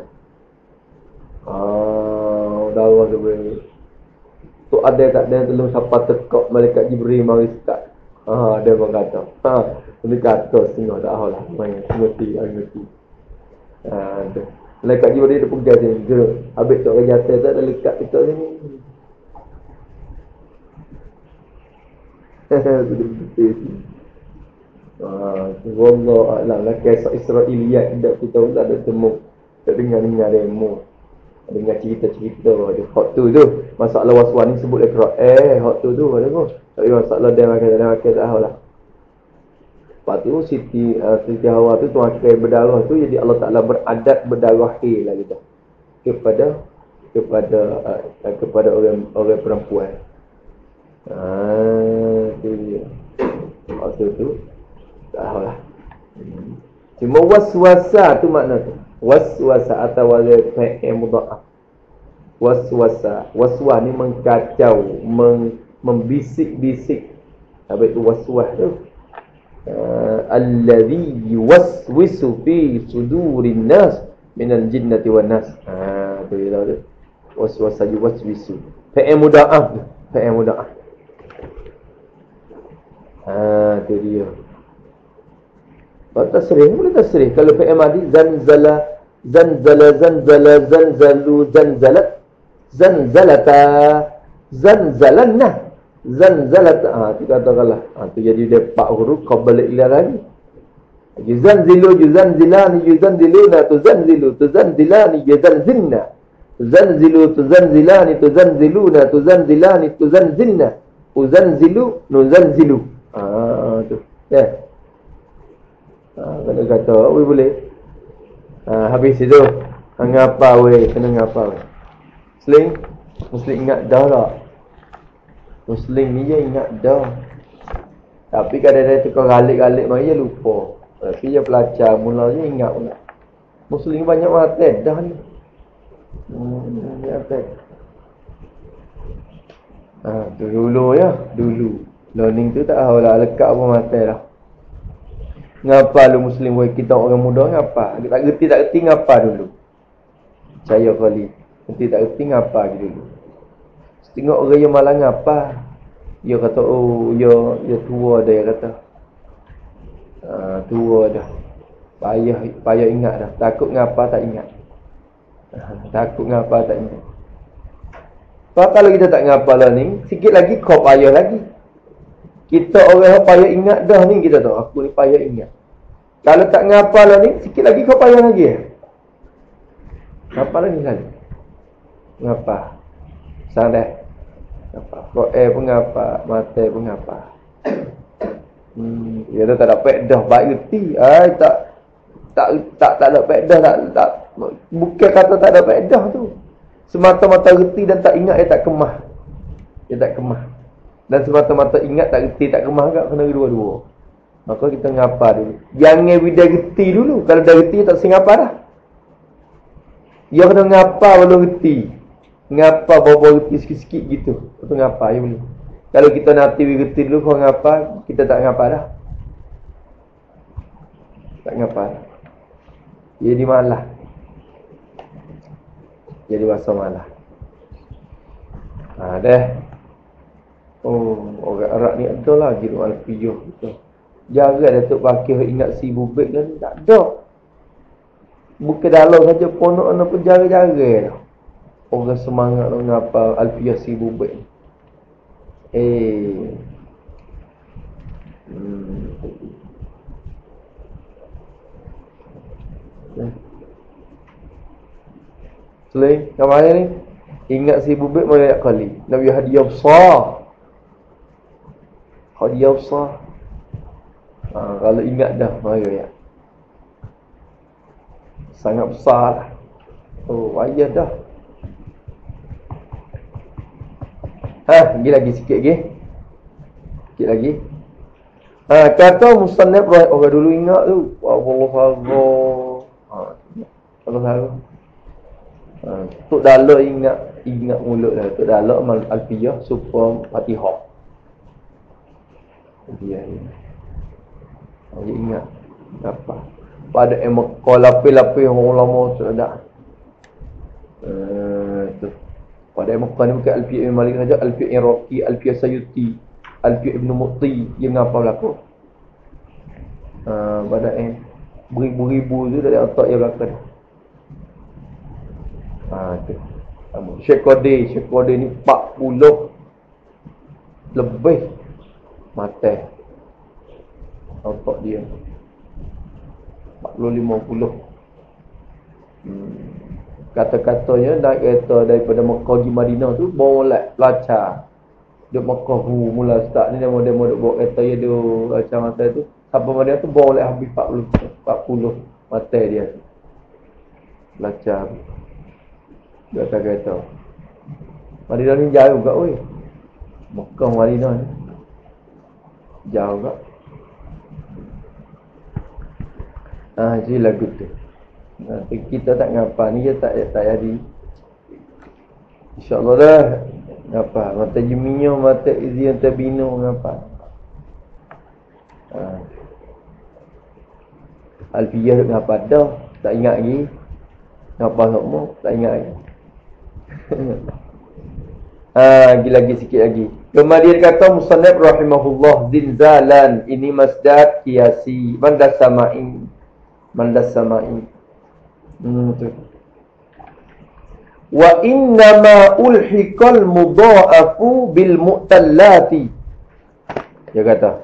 Darah tu boleh. Tu ada tak ada telung siapa tekak malaikat Jibril mari sekat. Dia berkata. Dia kata setengah tak tahu lah. Main ngerti. Tu. Malaikat Jibril dia pegang sini. Habis tu orang jatuh tak ada lekat dekat sini. Wallah a'lam lah kisah Israiliyat tidak kita pun tak ada temu. Tak dengar demo. Dengar cerita-cerita dia. Hak tu masalah waswas ni sebut dekat hak tu ada pun. Tapi masalah dia makan tak tahu lah. Lepas tu Siti Hawa tu tuan kira berdarah tu jadi Allah Taala beradat berdarah lah gitu. Kepada orang perempuan. Tu dia. Waktu tu tak tahulah. Cuma waswasa tu makna tu. Waswasa atau fa'il mudha'af. Waswasa ni mengkacau, membisik-bisik. Habis tu waswas tu alladhi yuwaswisu fi sudurin nas minal jinnati wan nas. Tu dia tahu tu. Waswasa yuwaswisu. Fa'il mudha'af. Tu dia. Kalau tasrih, boleh tasrih. Kalau fi'il madi zanzalu, zanzalat, zanzalata, zanzalanna, zanzalata. Tu katakanlah. Tu jadi dia 4 huruf kau balik lagi. Yuzanzilu, yuzanzilani, yuzanziluna, tuzanzilu, tuzanzilani, yuzanzilna. Tuzanzilu, tuzanzilani, tuzanziluna, tuzanzilani, tuzanzilna. Uzanzilu, nuzanzilu. Tu. Ya. Kalau kata, boleh. Habis itu. Ngapa weh, kena ngapa weh. Muslim ingat dah tak? Muslim ni je ingat dah. Tapi kadang-kadang tu kau galik-galik mari dia lupa. Tapi dia pelajar mula je ingat pula. Muslim banyak mati dah ni. Tu dulu ya, dulu. Learning tu tak tahulah lekat apa mati dah. Ngapa lu Muslim boy kita orang muda ngapa? Tak reti ngapa dulu. Percaya kali. Nanti tak reti ngapa dulu. Tengok orang yang malang ngapa. Dia kata dia tua dah dia kata. Tua dah. Payah ingat dah. Takut ngapa tak ingat. Takut ngapa tak ingat. Kalau kita tak ngapa lah ni, sikit lagi kau payah lagi. Kita orang yang payah ingat dah ni, kita tahu aku ni payah ingat. Kalau tak ngapa lah ni, sikit lagi kau payah lagi. Ngapa lagi kali? Ngapa? Sadar. Ngapa? Ko'e pun ngapa, mata pun ngapa. Dia tak dapat dah baik reti. Tak dapat dah tak. Bukan kata tak dapat dah tu. Semata-mata reti dan tak ingat dia tak kemah. Dan semata-mata ingat tak reti tak kemah agak kena dua-dua. Maka kita ngapa dulu. Jangan bila reti dulu. Kalau dah reti tak sing ngapa dah. Dia kena ngapa belum reti. Ngapa bawa reti sikit-sikit gitu. Lepas tu ngapa ya boleh. Kalau kita nanti reti dulu kau ngapa, kita tak ngapa dah. Tak ngapa dah. Jadi malah. Jadi bahasa malah. Dah. Orang Arab ni ada lagi tu Alfiyah gitu. Jarang Datuk Bakir ingat si Bubik kan tak ada. Bukan dalam saja ponok ana pun jarang-jarang dah. Orang semangat nak ngapa Alfiyah si Bubik. Selain kamarnya ni ingat si Bubik banyak kali. Nabi hadiah besar. Hadiah besar. Kalau ingat dah mari ya. Sangat besar lah. Ayah dah. Lagi sikit lagi. Sikit lagi. Kata musannaf orang dulu ingat tu. Allah. Allah. Tok Dalak ingat mulut dah. Tok Dalak mal Alfiyah supaya Fatihah. Dia ingat. Apa? Pada Mekah lapis-lapis orang lama tu ada. Tu. Pada Mekah ni bukan Alfiya Ibn Malik saja, Alfiya Iraqi, Alfiya Sayuti, Alfiya Ibn Muqti, dia mengapa berlaku? Pada beribu-ribu tu dari otak yang belakang. Tu. Syekh Qadir ni 40 lebih mata otak dia 40-50. Kata-katanya naik kereta daripada Mekah pergi Madinah tu boleh lacar. Duk Mekah mula start ni demo duk bawa kereta dia tu lacar mata tu sampai Madinah tu boleh habis 40 mata dia tu. Lacar. Dia atas kereta. Madinah ni jauh juga oi. Mekah Madinah ni jauh juga. Jadi lagu tu. Nanti kita tak ngapa ni je tak jadi. InsyaAllah dah. Ngapa? Mata Jiminyo, mata Izian Tabino ngapa? Alfiyah ngapa dah? Tak ingat lagi. Ngapa semua? Tak ingat lagi. Lagi sikit lagi. Kemudian kata Musannaf rahimahullah zinzalan, ini masdar qiyasi, mandas sama'i. Wa innama ulhiqal mudha'afu bil mu'tallati. Dia kata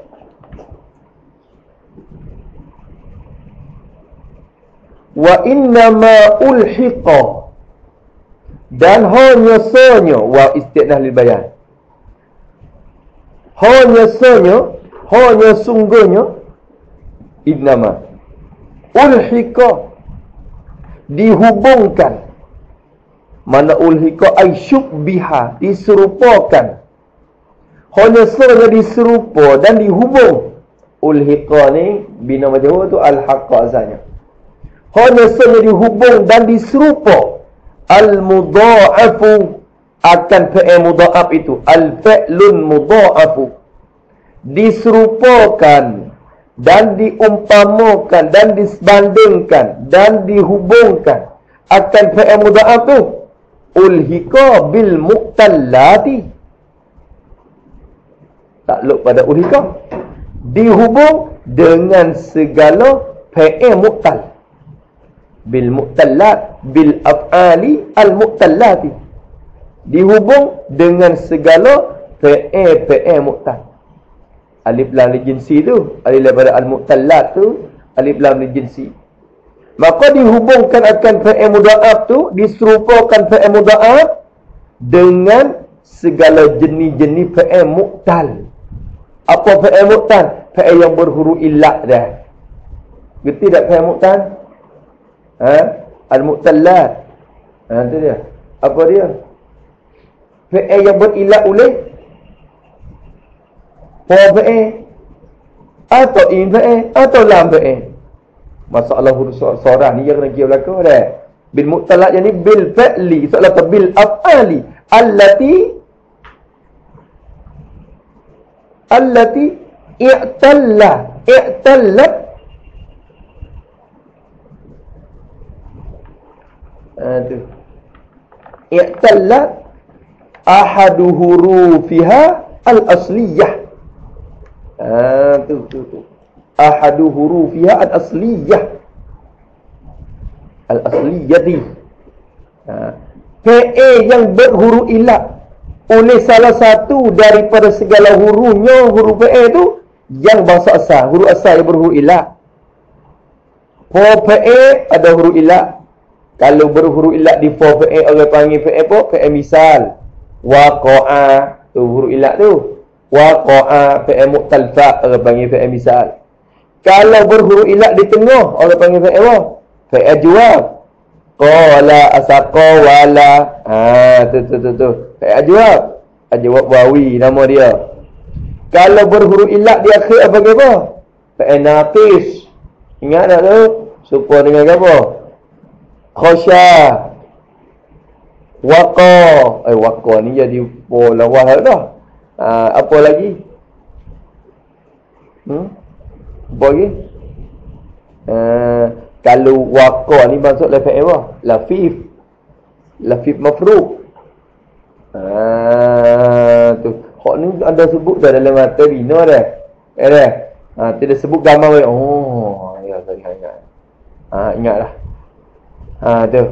wa innama ulhiqa, dan hanya sanya wa istinah lil bayan, hanya sungguhnya innama ulhiqa, dihubungkan. Mana ulhiqa ay syubbiha, diserupakan. Hanya saja diserupa dan dihubung. Ulhiqa ni bina majhul tu al-haqqa asalnya. Hanya saja dihubung dan diserupa. Al-mudha'afu, akan fi'il mudha'af itu al-fi'lun mudha'afu, diserupakan dan diumpamakan dan disebandingkan dan dihubungkan akan fi'il mudha'af tu ulhiqa bil muqtallati, takluk pada ulhiqa, dihubung dengan segala fi'il muqtal, bil muqtallat, bil af'ali al muqtallati, dihubung dengan segala fi'il muqtal. Alif lam li jinsi tu, alif daripada al muqtallat tu, alif lam li jinsi. Maka dihubungkan akan fi'il mudha'af tu, diserupakan fi'il mudha'af dengan segala jenis-jenis fi'il muqtal. Apa fi'il muqtal? Fi'il yang berhuruf illah dah. Gerti tak fi'il muqtal? Al-muqtallat. Tu dia. Apa dia? Fi'il yang berilah oleh fi'il atau in fi'il atau lam fi'il. Masalah huruf sorah ni yang kena kira belaka dah. Bil muqtallat yani bil fi'li, soalan bil af'ali allati i'tallat tu. I'tallat ahadu hurufiha al-asliyah. Tu. Ahadu hurufiha al-asliyah. Al-asliyati. Fi'il yang berhuruf ilah oleh salah satu daripada segala hurufnya, huruf fi'il tu yang bahasa asal, huruf asal yang berhuruf ilah. Fi'il ada huruf ilah. Kalau berhuruf ilah di fi'il, orang panggil fi'il apa? Fi'il misal. Waqa'a, tu huruf ilah tu. Waqa'a, fi'il muqtal fa', orang panggil fi'il misal. Kalau berhuruf ilah di tengah, orang panggil fi'il apa? Fi'il jawab. Qala, asaqa, wala. Tu. Fi'il jawab. Jawab wawi, nama dia. Kalau berhuruf ilah di akhir, apa panggil apa? Fi'il naqis. Ingat tak tu? Supaya dengan apa? Khasya. Waqa. Waqa ni jadi pola wahal dah. Apa lagi? Apa lagi? Kalau waqa ni masuk lafaz apa? Lafif. Lafif mafruq. Tu. Hak ni ada sebut dah dalam mata bina dah. Tidak sebut gambar. Oh, ya saya ingat. Ingatlah. Tu.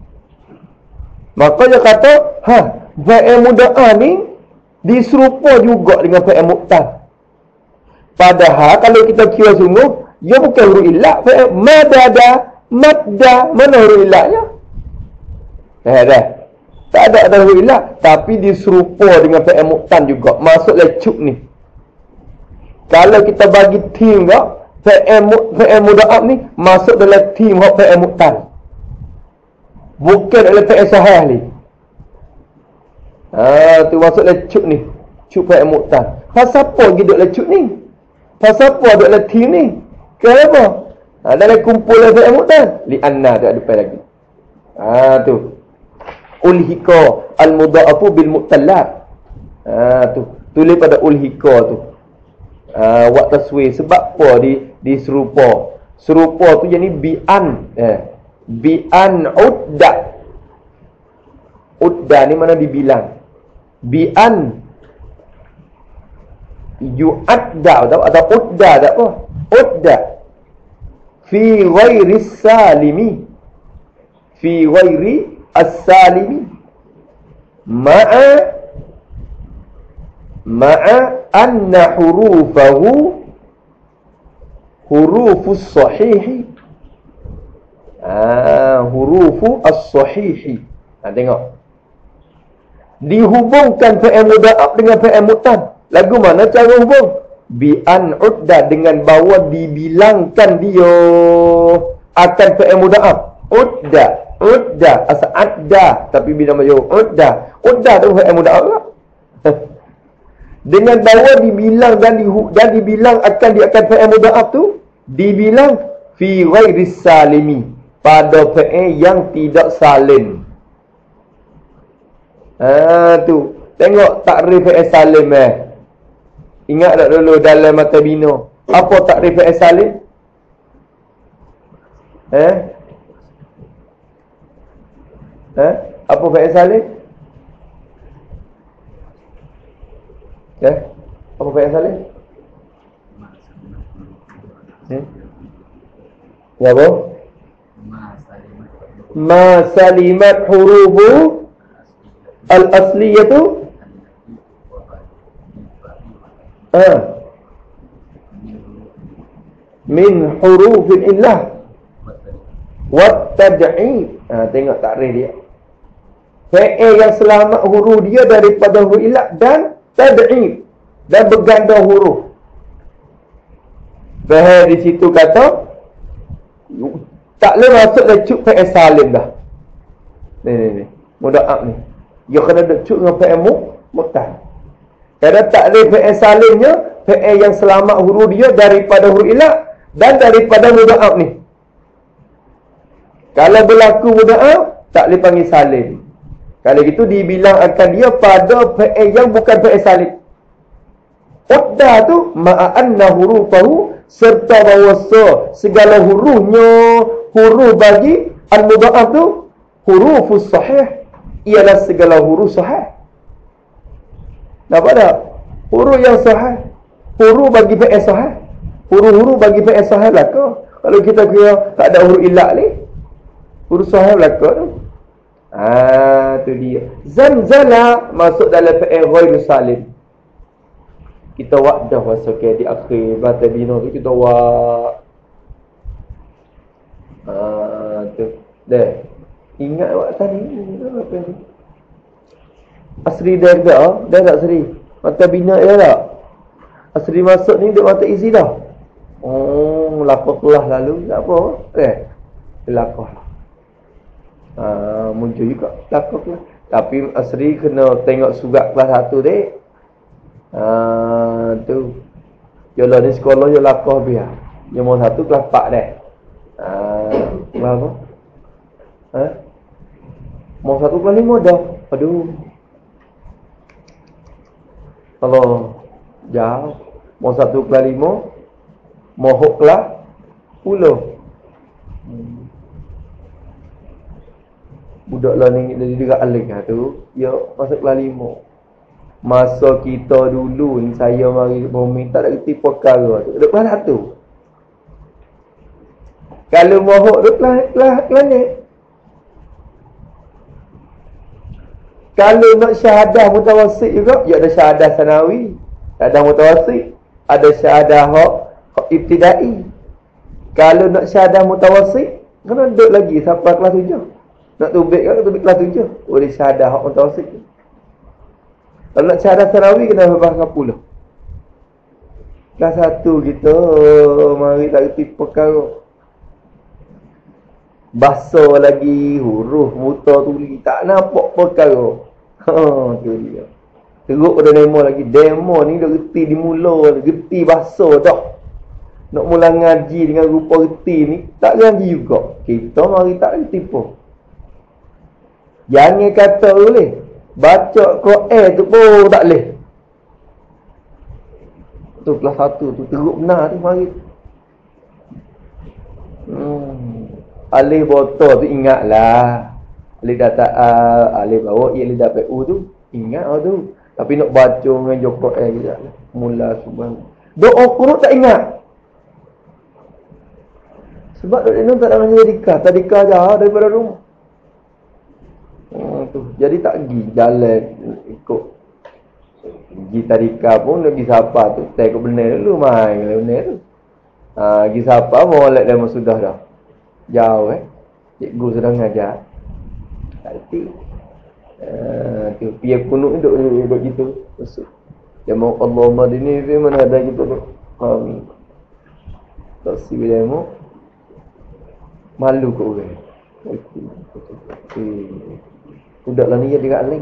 Maka dia kata, fa'il muda'ah ni diserupa juga dengan fa'il mu'tal. Padahal kalau kita kira sungguh, dia bukan huruf ilak. Fa'il madada, madda, mana huruf ilaknya? Dah. Tak ada huruf ilak, tapi diserupa dengan fa'il mu'tal juga. Masuk lecuk ni. Kalau kita bagi tim tak, fa'il muda'ah ni masuk dalam tim fa'il mu'tal. Bukan dalam fa'il sahih ni. Tu masuk lecuk ni. Cuk fa'il mu'tal. Pasal apa pergi duduk lecuk ni? Pasal apa duduk dalam tim ni? Kenapa? Dalam kumpulan fa'il mu'tal. Li'anna tak ada depan lagi. Tu. Ulhika al-mudha'afu bil mu'tallat. Tu. Tulis pada ulhika tu. Wak taswir. Sebab apa diserupa? Serupa tu jadi bi'an. Bi'an udda. Udda ni mana dibilang. Bi'an yu'adda atau udda tak apa. Udda fi ghairi salimi. Fi ghairi as-salimi. Ma'a anna hurufahu hurufus sahihi. Hurufu as-sahihi. Tengok. Dihubungkan fa'il mudha'af dengan fa'il mu'tal. Lagu mana cara hubung? Bi'an udda, dengan bahawa dibilangkan dia akan fa'il mudha'af. Udda asal adda, tapi bila majrur udda tu fa'il mudha'af tak? Dengan bahawa dibilang dan dibilang akan fa'il mudha'af tu, dibilang fi ghairis salimi, pada fa'il yang tidak salim. Tu. Tengok takrif fa'il salim Ingat tak dulu dalam mata bina? Apa takrif fa'il salim? Apa fa'il salim? Apa fa'il salim? Ya apa? Ma salimat hurufu al-asliyatu min hurufil illah wat tad'ib. Tengok takrif dia. Fa'il yang selamat huruf dia daripada huruf illah dan tad'ib, dan berganda huruf. Bahaya di situ kata tak boleh masuk lecuk fa'il salim dah. Ni mudha'af ni. Dia kena lecuk dengan fa'il mu'tal. Kerana tak ada fa'il salimnya, fa'il yang selamat huruf dia daripada huruf illah dan daripada mudha'af ni. Kalau berlaku mudha'af, tak boleh panggil salim. Kalau gitu dibilang akan dia pada fa'il yang bukan fa'il salim. Udda tu ma'anna hurufahu, serta bahawa segala hurufnya, huruf bagi al-mudha'af tu hurufus sahih, ialah segala huruf sahih. Nampak tak? Huruf yang sahih, huruf bagi fa'il sahih, huruf-huruf bagi fa'il sahih belaka. Kalau kita kira tak ada huruf ilak ni, huruf sahih belaka tu. Tu dia. Zanzala masuk dalam fa'il ghairu salim. Kita wak dah masa di akhir mata bina tu, kita wak. Tu. Dah. Ingat wak tadi apa ni? Asri dah tak Asri? Mata bina dia tak? Asri masuk ni dia mata isi dah. Lapor kelas lalu, tak apa. Lapor. Muncul juga lapor kelas. Tapi Asri kena tengok surat kelas 1 dek. Tu. Yolah ni sekolah yo lapor biar. Yo mau 1 kelas 4 dah. Berapa? Mau 1 kelas 5 dah. Aduh. Kalau jauh. Mau 1 kelas 5, mau 6 kelas 10. Budak lah ni dari dekat Aling tu, dia masuk kelas 5. Masa kita dulu ni, saya mari bumi tak ada reti perkara tu. Duk kelas 1. Kalau mohok duk kelas ni. Kalau nak syahadah mutawasit juga, ya ada syahadah sanawi, syahadah mutawasit, ada syahadah hak ibtidai. Kalau nak syahadah mutawasit, kena duduk lagi sampai kelas 7. Nak tubik kan, tubik kelas 7. Boleh syahadah hak mutawasit. Kalau nak syahadah sanawi, kena berapa 10. Kelas 1 kita, mari tak reti perkara. Bahasa lagi, huruf, muta tulis, tak nampak perkara. Tu dia. Teruk pada demo lagi. Demo ni dah reti di mula, reti bahasa dah. Nak mula ngaji dengan rupa reti ni, tak ngaji juga. Kita mari tak reti pun. Jangan kata boleh. Baca Quran tu pun tak boleh. Tu kelas 1 tu teruk benar tu mari. Alif botol tu ingatlah. Alif data A, alif bawah, alif dapat U tu ingat tu. Tapi nak baca dengan Joko juga. Mula subhan. Doa Quran tak ingat. Sebab dia tak ada tadika. Tadika jauh daripada rumah. Tu. Jadi tak pergi jalan ikut. Pergi tadika pun dia pergi siapa tu. Saya ikut benar dulu main benar tu. Pergi siapa molek dah sudah dah. Jauh cikgu sedang ngajar. Tak reti. Tu piye kunut duduk gitu. Dia mau Allahumma dini fi mana ada gitu tu. Amin. Tak si dia mau malu kau orang. Udahlah ni dia dekat Aling.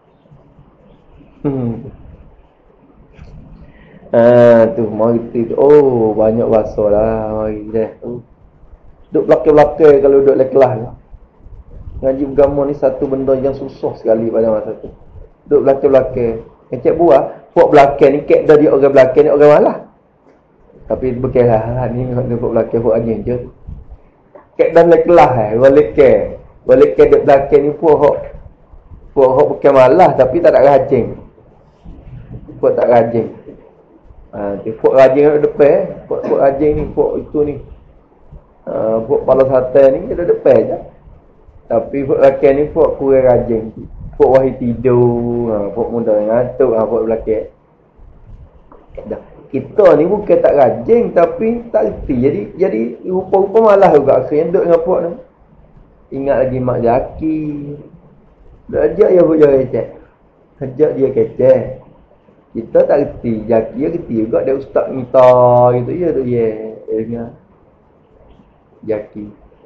Tu mari tu. Oh, banyak bahasa lah mari dah. Duduk belakang-belakang kalau duduk dalam kelas lah. Ngaji agama ni satu benda yang susah sekali pada masa tu. Duduk belakang-belakang. Yang cik buah, buat belakang ni kek dah dia orang belakang ni orang malah. Tapi berkelah ni duduk belakang buat anjing je. Kek dalam kelas walekeh duduk belakang ni puak bukan malah tapi tak ada rajin. Puak tak rajin. Puak rajin kat depan, puak rajin ni, puak itu ni. Puak pala sate ni dia depan je. Tapi puak belakang ni puak kurang rajin. Puak wahai tidur, puak muda ngantuk, puak belakang. Dah. Kita ni bukan tak rajin tapi tak reti. Jadi rupa-rupa malah juga akhirnya duduk dengan puak ni. Ingat lagi mak Jaki. Dah ajak dia buat kecek. Ajak dia kecek. Kita tak reti. Jaki dia reti juga dia ustaz minta gitu je tu ye. Dengar. Jaki.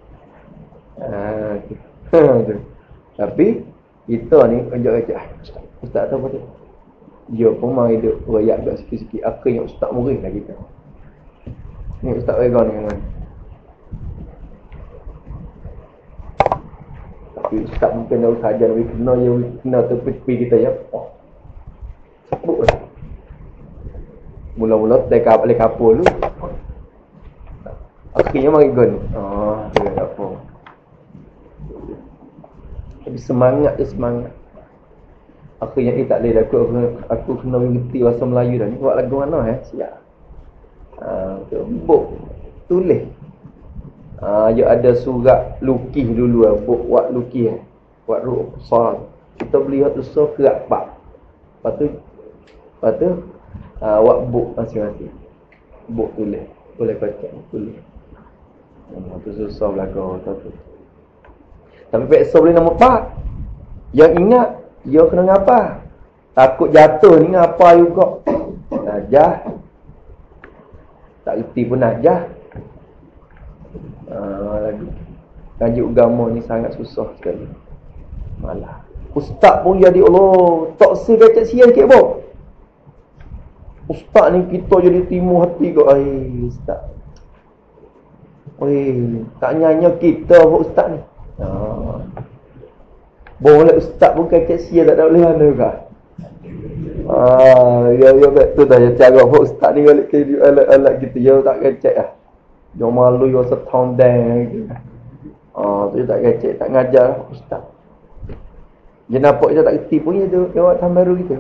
Tu. Tapi kita ni ajak kecek. Ustaz tahu apa tu? Dia pun mari duk royak kat sikit-sikit. Akhirnya ustaz murid lah kita. Ni ustaz Rega ni kan. Tapi ustaz mungkin dah sahaja lebih kena tepi kita ya. Sebut lah. Mula-mula tekap oleh kapur dulu. Akhirnya mari gun. Dia tak apa. Tapi semangat dia semangat. Akhirnya tak boleh aku kena mengerti bahasa Melayu dah ni. Buat lagu mana siap. Buk tulis. Dia ada surat lukis dulu buk buat lukis buat ruh besar. Kita beli hak tu kerak pak. Lepas tu buat buk masing-masing. Buk tulis. Boleh baca tulis. Tu susah belakang tu. Tapi peksa boleh nombor 4. Yang ingat dia kena ngapa? Takut jatuh ni ngapa juga. Najah. Tak reti pun najah. Lagi. Ngaji agama ni sangat susah sekali. Malah. Ustaz pun jadi Allah. Tak sekecek siang kek bo. Ustaz ni kita jadi timu hati kau. Ustaz. Tak nyanyi kita ustaz ni. Boleh ustaz pun kecek sia tak boleh mana juga. Ya betul dah ya cara ustaz ni balik ke alat-alat gitu ya tak kecek ah. Dia malu yo setahun dah. Oh, tu tak kecek, tak ngajar ustaz. Dia nampak kita tak kerti pun dia tu, jawab tahun baru kita.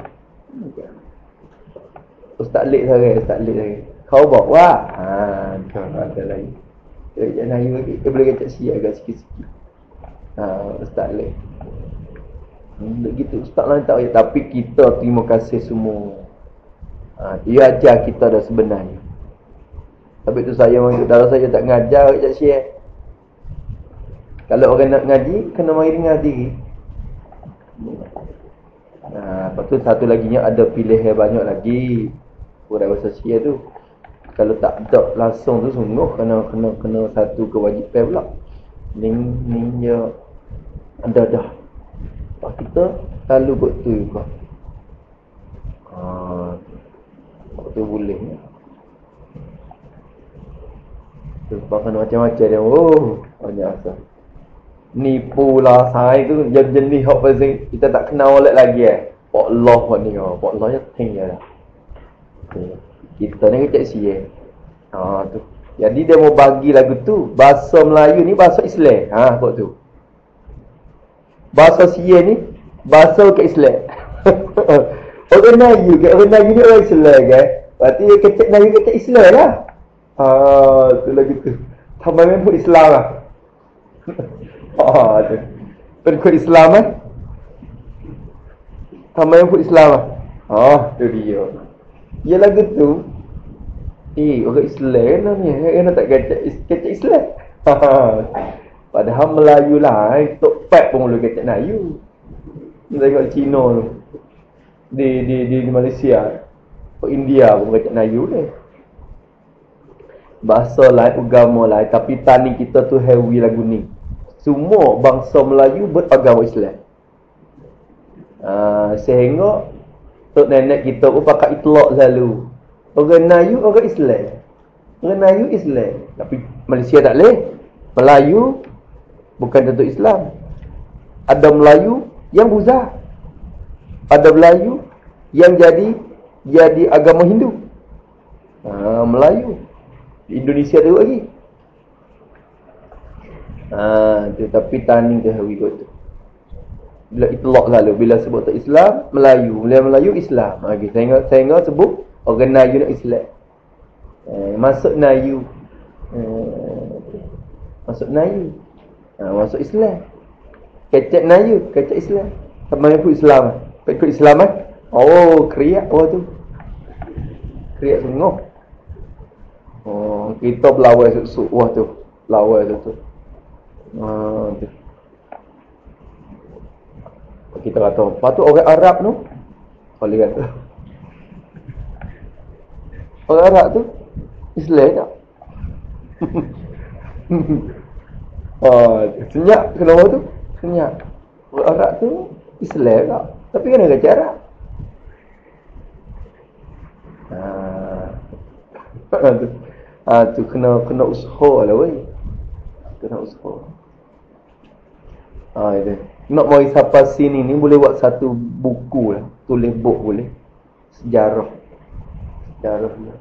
Ustaz Lik saya. Kau bawa. Tu ada lagi. Jangan ayu lagi. Dia boleh kecek siap agak sikit-sikit. Ustaz Lik. Begitu ustaz lain tak payah, tapi kita terima kasih semua. Dia ajar kita dah sebenarnya. Tapi tu saya dalam saya tak ngajar kecek siap. Kalau orang nak ngaji, kena mari dengar diri. Lepas tu satu lagi nya ada pilihan banyak lagi. Orang bahasa Syiah tu. Kalau tak ada langsung tu sungguh kena satu kewajipan pula. Ni dia ada dah. Lepas kita selalu buat tu juga. Tu boleh. Tu bahkan macam-macam dia. Banyak asal. Nipu lah saya tu jenis hak pasal kita tak kenal oleh lagi Pak Allah ni Pak Allah ya tinggal dah. Kita ni kecek siye. Tu. Jadi dia mau bagi lagu tu bahasa Melayu ni bahasa Islam. Kok tu. Bahasa siye ni bahasa ke Islam. Orang Melayu ni orang Islam kan. Berarti dia kecek Melayu kecek Islam lah. Tu lagu tu. Tambah pun Islam lah. Tu. Perikut Islam Tambah yang pun Islam tu dia. Dia lagu tu orang Islam lah ni. Orang tak kecek Islam. Padahal Melayu lah. Tok Pat pun boleh kecek Melayu. Kita tengok Cina tu. Di Malaysia. India pun kecek Melayu ni. Bahasa lain, agama lain. Tapi tani kita tu heavy lagu ni. Semua bangsa Melayu beragama Islam. Sehingga tok nenek kita pun pakai itlak selalu. Orang Melayu, orang Islam. Orang Melayu Islam. Tapi Malaysia tak boleh. Melayu bukan tentu Islam. Ada Melayu yang buzah. Ada Melayu yang jadi agama Hindu. Melayu. Di Indonesia tu lagi. Tapi tanding ke hawi kot tu. Bila itlak lalu, bila sebut tu Islam, Melayu Islam. Saya sebut orang Melayu nak Islam. Masuk Melayu. Masuk Islam. Kecek Melayu, kecek Islam. Sama ikut Islam. Ikut Islam kriak tu. Kriak sungguh. Kita berlawan susuk tu. Lawan tu. Kita kata patut orang Arab tu boleh kata orang Arab tu Islam tak? Senyap kenapa tu? Senyap. Orang Arab tu Islam tak? Tapi kena kata Arab. Tu kena usaha lah weh. Kena usaha. Itu. Nak mari sampai sini ni boleh buat satu buku lah. Tulis buku boleh. Sejarah dia.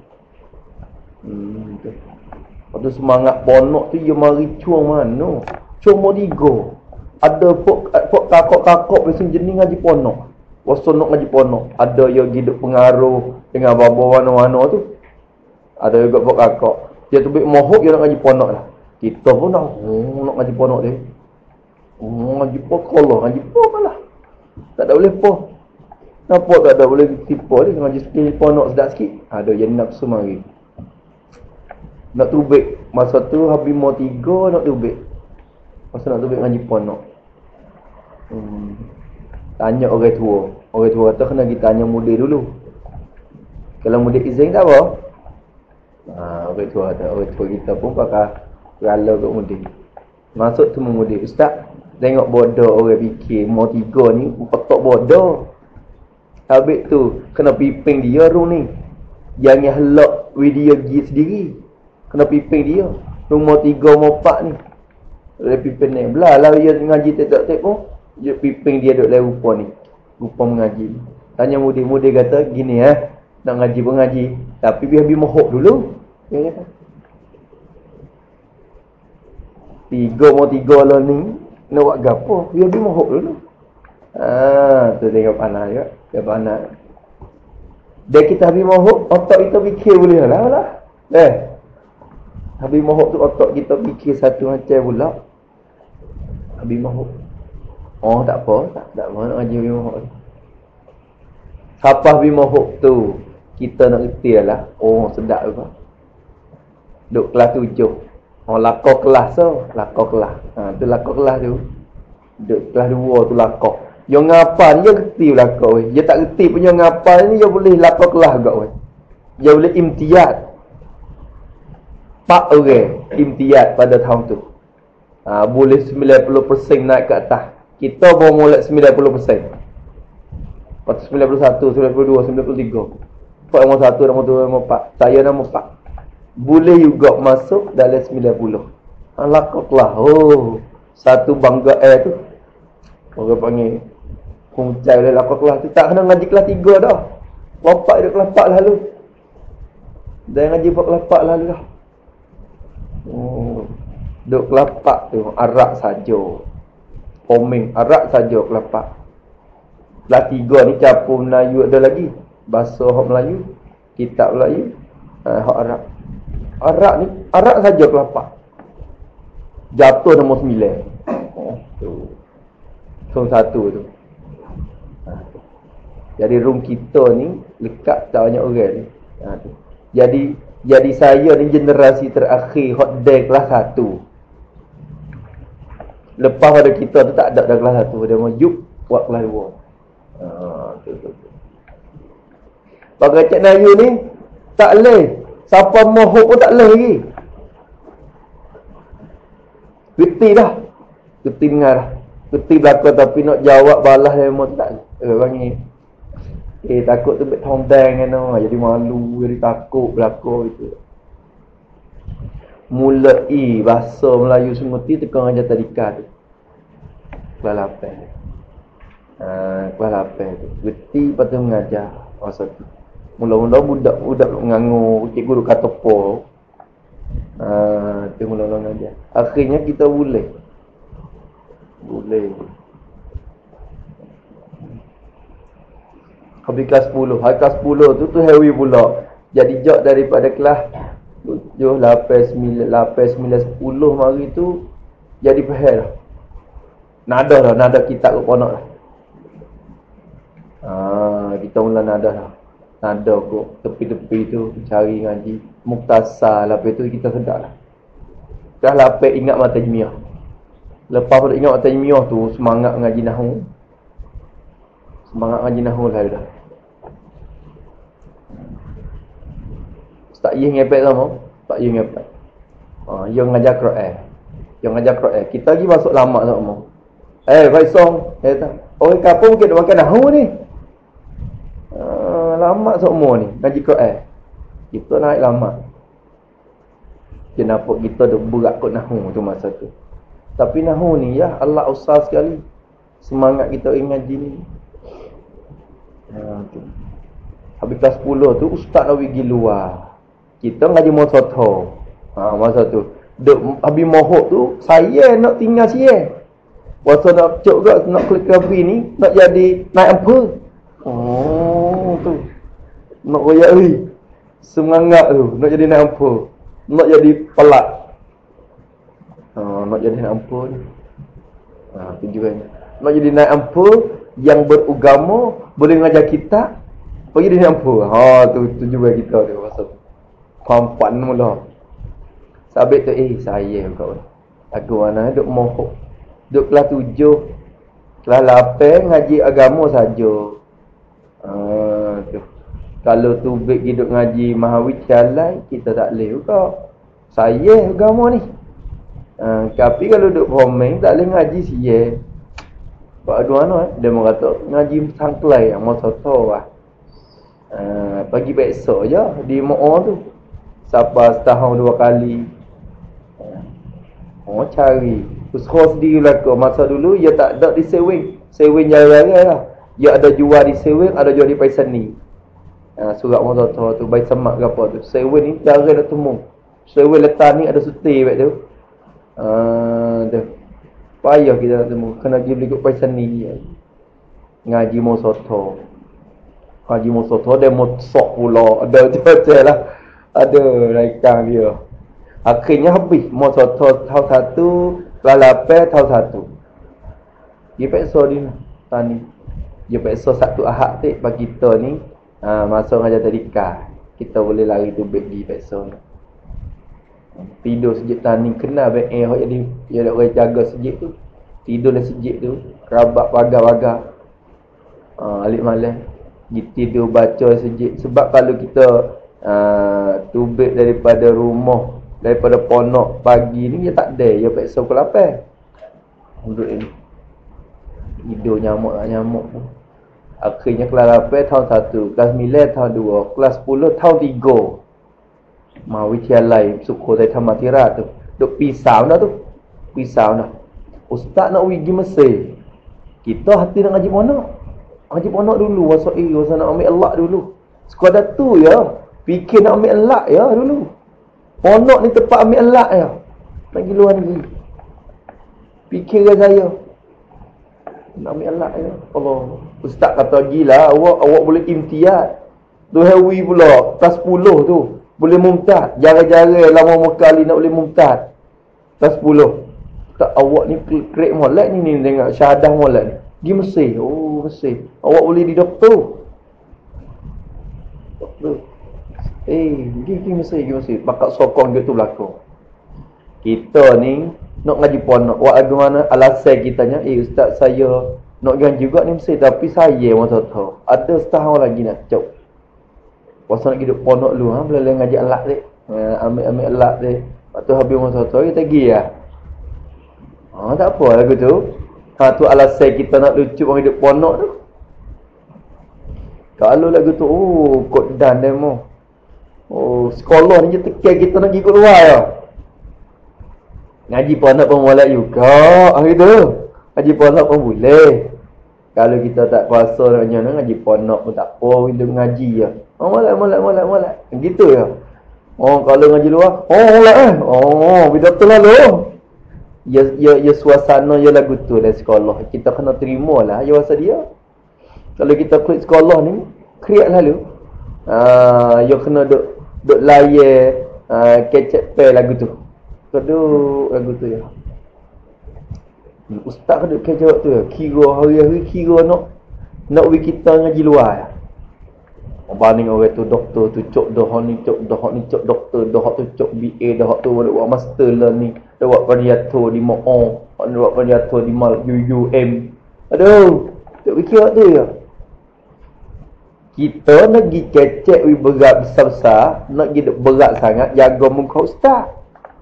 Lepas tu semangat ponok tu dia mari cuang mana? Cuang Modigo. Ada pok kakak biasa jenis ngaji ponok. Wasa nak ngaji ponok. Ada yang hidup pengaruh dengan baba mana-mana tu. Ada juga pok kakak. Dia tu mohok dia nak ngaji ponok lah. Kita pun nak ngaji ponok dia. Ngaji pokok ngaji pokok lah. Tak ada boleh po. Nampak tak ada boleh tipu dia ngaji sikit ponok sedap sikit. Ada yang nafsu mari. Nak tubik. Masa tu habis mau 3 nak tubik. Masa nak tubik ngaji ponok. Tanya orang tua. Orang tua kata kena kita tanya muda dulu. Kalau muda izin tak apa. Orang tua kata orang tua kita pun pakai rala kat muda. Masuk tu muda. Ustaz, tengok bodoh orang fikir mau 3 ni petok bodoh. Habis tu kena piping dia ru ni. Jangan helak video pergi sendiri. Kena piping dia. Rumah 3 mau 4 ni. Dia piping ni. Belalah dia ngaji tak pun. Dia piping dia duduk dalam rupa ni. Rupa mengaji. Tanya muda kata gini nak ngaji pun ngaji. Tapi biar mohok dulu. Dia kata. 3 lah ni. Nak buat gapo? Dia pergi mohok dulu. Tu tengok panas juga. Dia panas. Dia kita habis mohok, otak kita fikir boleh lah. Habis mohok tu otak kita fikir satu macam pula. Habis mohok. Oh tak apa nak ngaji habis mohok. Siapa habis mohok tu, kita nak reti lah. Oh sedap juga. Duk kelas 7. Oh lakor kelas tu, lakor kelas. Tu lakor kelas tu. Duk kelas 2 tu lakor. Yang ngapa dia reti lakor weh. Dia tak reti punya ngapa ni dia boleh lakor kelas gak weh. Dia boleh imtiaz. 4 orang imtiaz pada tahun tu. Boleh 90% naik ke atas. Kita baru mula 90%. Lepas 91, 92, 93. Pak nombor 1, nombor 2, nombor 4. Saya nombor 4. Boleh juga masuk dalam 90. Lakoklah. Oh, satu bangga tu. Orang panggil kuncai oleh lakoklah tu. Tak kena ngaji kelas 3 dah. Lompat dia kelas 4 lalu. Dah ngaji kelas 4 lalu dah. Oh, duk kelas 4 tu arak saja. Poming arak saja kelas 4. Kelas 3 ni capur Melayu ada lagi. Bahasa hak Melayu, kitab Melayu, hak Arab. Arak ni, arak saja kelas 4. Jatuh nombor 9. Tu. Som 1 tu. Jadi room kita ni lekat tak banyak orang ni. Tu. Jadi saya ni generasi terakhir hot day kelas 1. Lepas pada kita tu tak ada dah kelas 1. Dia mau juk buat kelas 2. Tu. Bagi Cik Nayu ni tak leh. Siapa mohok pun tak leh lagi. Geti dah. Geti dengar dah. Geti belakang tapi nak jawab balas dia memang tak. Panggil. Takut tu bet tondang kan. Jadi malu, jadi takut belakang itu. Mulai bahasa Melayu semua tu tekan aja tadika tu. Kelas 8. Kelas 8 tu. Geti patut mengajar masa tu. Mula-mula budak-budak mengangur, cikgu duk kata po. Tu mula-mula mengajar. Akhirnya kita boleh. Habis kelas 10. Kelas 10 tu heavy pula. Jadi jauh daripada kelas 7, 8, 9, 10 mari tu jadi faham dah. Nada kitab ke ponok dah. Kita mula nada dah. Nada kok tepi-tepi tu cari ngaji muktasar. Lepas tu kita sedar lah. Dah lapik ingat mata jemiah. Lepas pada ingat mata jemiah tu semangat ngaji nahwu. Semangat ngaji nahwu lah dah. Tak iya ngepek sama. Tak iya ngepek. Yang ngajar Quran. Yang ngajar Quran. Kita lagi masuk lama sama. Faisal, orang kampung mungkin nak makan nahwu ni. Lama semua ni ngaji Quran. Kita naik lama. Kenapa kita duk berat kot nahwu tu masa tu. Tapi nahwu ni ya Allah usah sekali. Semangat kita ngaji ni. Tu. Habis kelas 10 tu ustaz nak pergi luar. Kita ngaji mosoto. Masa tu duk habis mohok tu saya nak tinggal sini. Waktu nak cok gak nak klik kabi ni nak jadi naik apa? Tu. Nak royak ni. Semangat tu nak jadi naik apa? Nak jadi pelak. Nak jadi naik apa ni? Tujuannya. Nak jadi naik apa yang beragama, boleh mengajar kita, pergi jadi naik apa? Tu tujuan kita tu masa tu. Pampan mula. Sabit tu saya kau. Aku mana duk mohok. Duk kelas 7, kelas 8 ngaji agama saja. Tu. Kalau tu baik hidup ngaji Mahawi Calai, kita tak boleh juga. Saya agama ni. Tapi kalau duk komen tak boleh ngaji siye. Pak Aduan dia mengata ngaji sangklai yang masa tu lah. Pagi besok je di Mo'o tu. Siapa setahun 2 kali. Cari. Usaha sendiri belaka. Masa dulu ia tak ada di Sewing. Sewing jaya-jaya lah. Ia ada jual di Sewing, ada jual di Paisani. Surat masa tu baik semak ke apa tu. Sewing ni cara nak temu. Sewing letak ni ada suti baik tu. Dah. Payah kita nak temu. Kena pergi beli kat pasal ni. Ngaji Mosoto. Ngaji Mosoto dia motsok pula. Ada macam-macam lah. Ada raikang dia. Akhirnya habis Mosoto tahun 1, kelas 8 tahun 1. Dia peksa dia tani. Dia peksa satu ahad tik bagi kita ni. Masuk ngajar tadika. Kita boleh lari tu pergi peksa ni. Tidur sejik tani kena baik jadi dia ada orang jaga sejik tu. Tidur dah sejik tu, kerabat pagar-pagar. Alik malam tidur baca sejik. Sebab kalau kita tubik daripada rumah, daripada ponok pagi ni dia tak ada, dia peksa pukul 8. Duduk ni. Tidur nyamuk tu. Akhirnya kelas 8 tahun 1, kelas 9 tahun 2, kelas 10 tahun 3. Wityalai Sukhothai Thammatira tu. Duk pisau dah tu. Pisau dah. Ustaz nak pergi Mesir. Kita hati nak ngaji ponok. Ngaji ponok dulu. Wasa nak ambil elak dulu. Sekadar tu ya. Fikir nak ambil elak ya dulu. Ponok ni tempat ambil elak ya. Nak pergi luar negeri. Fikir ke saya. Nak ambil elak ya. Allah. Ustaz kata gila. Awak boleh imtiaz. Tu Hawi pula. Kelas 10 tu. Boleh mumtaz. Jarang-jarang lama kali nak boleh mumtaz. Kelas 10. Tak, awak ni krek molek ni tengok syahadah molek ni. Pergi Mesir. Oh, Mesir. Awak boleh di doktor. Doktor. Pergi Mesir. Bakat sokong dia tu belakang. Kita ni nak ngaji ponok. Wak lagu mana alasan kitanya. Ustaz saya nak pergi juga ni Mesir. Tapi saya masa tahu. Ada setahun lagi nak cok. Puasa nak hidup ponok dulu. Boleh ngaji alat dia. Ambil alat dia. Lepas tu habis masa tu kita pergi lah. Tak apa lagu tu. Tu alasan kita nak lucu orang hidup ponok tu. Kalau lagu tu, kod dan demo. Sekolah ni je tekan kita nak pergi kat luar ya. Ngaji ponok pun boleh juga. Gitu. Ngaji ponok pun boleh. Kalau kita tak puasa nak ngaji ponok pun tak apa. Hidup ngaji ya. Molek. Gitu ya. Kalau ngaji luar, molek bila tu lalu. Ya suasana ya lagu tu dari sekolah. Kita kena terima lah ya wasa dia. Kalau kita klik sekolah ni, kriak lalu. Ya kena duk layan kecek pe lagu tu. Keduk lagu tu ya. Ustaz duk kecek tu ya. Kira hari-hari kira nak kita ngaji luar ya. Banding orang tu doktor tu cok dah ni cok doktor dah tu cok BA dah tu buat master lah ni dah buat pediatro di Mo'o buat pediatro di Mal UUM. Aduh tak fikir tu ya. Kita nak pergi kecek berat besar-besar, nak pergi berat sangat, jaga muka ustaz.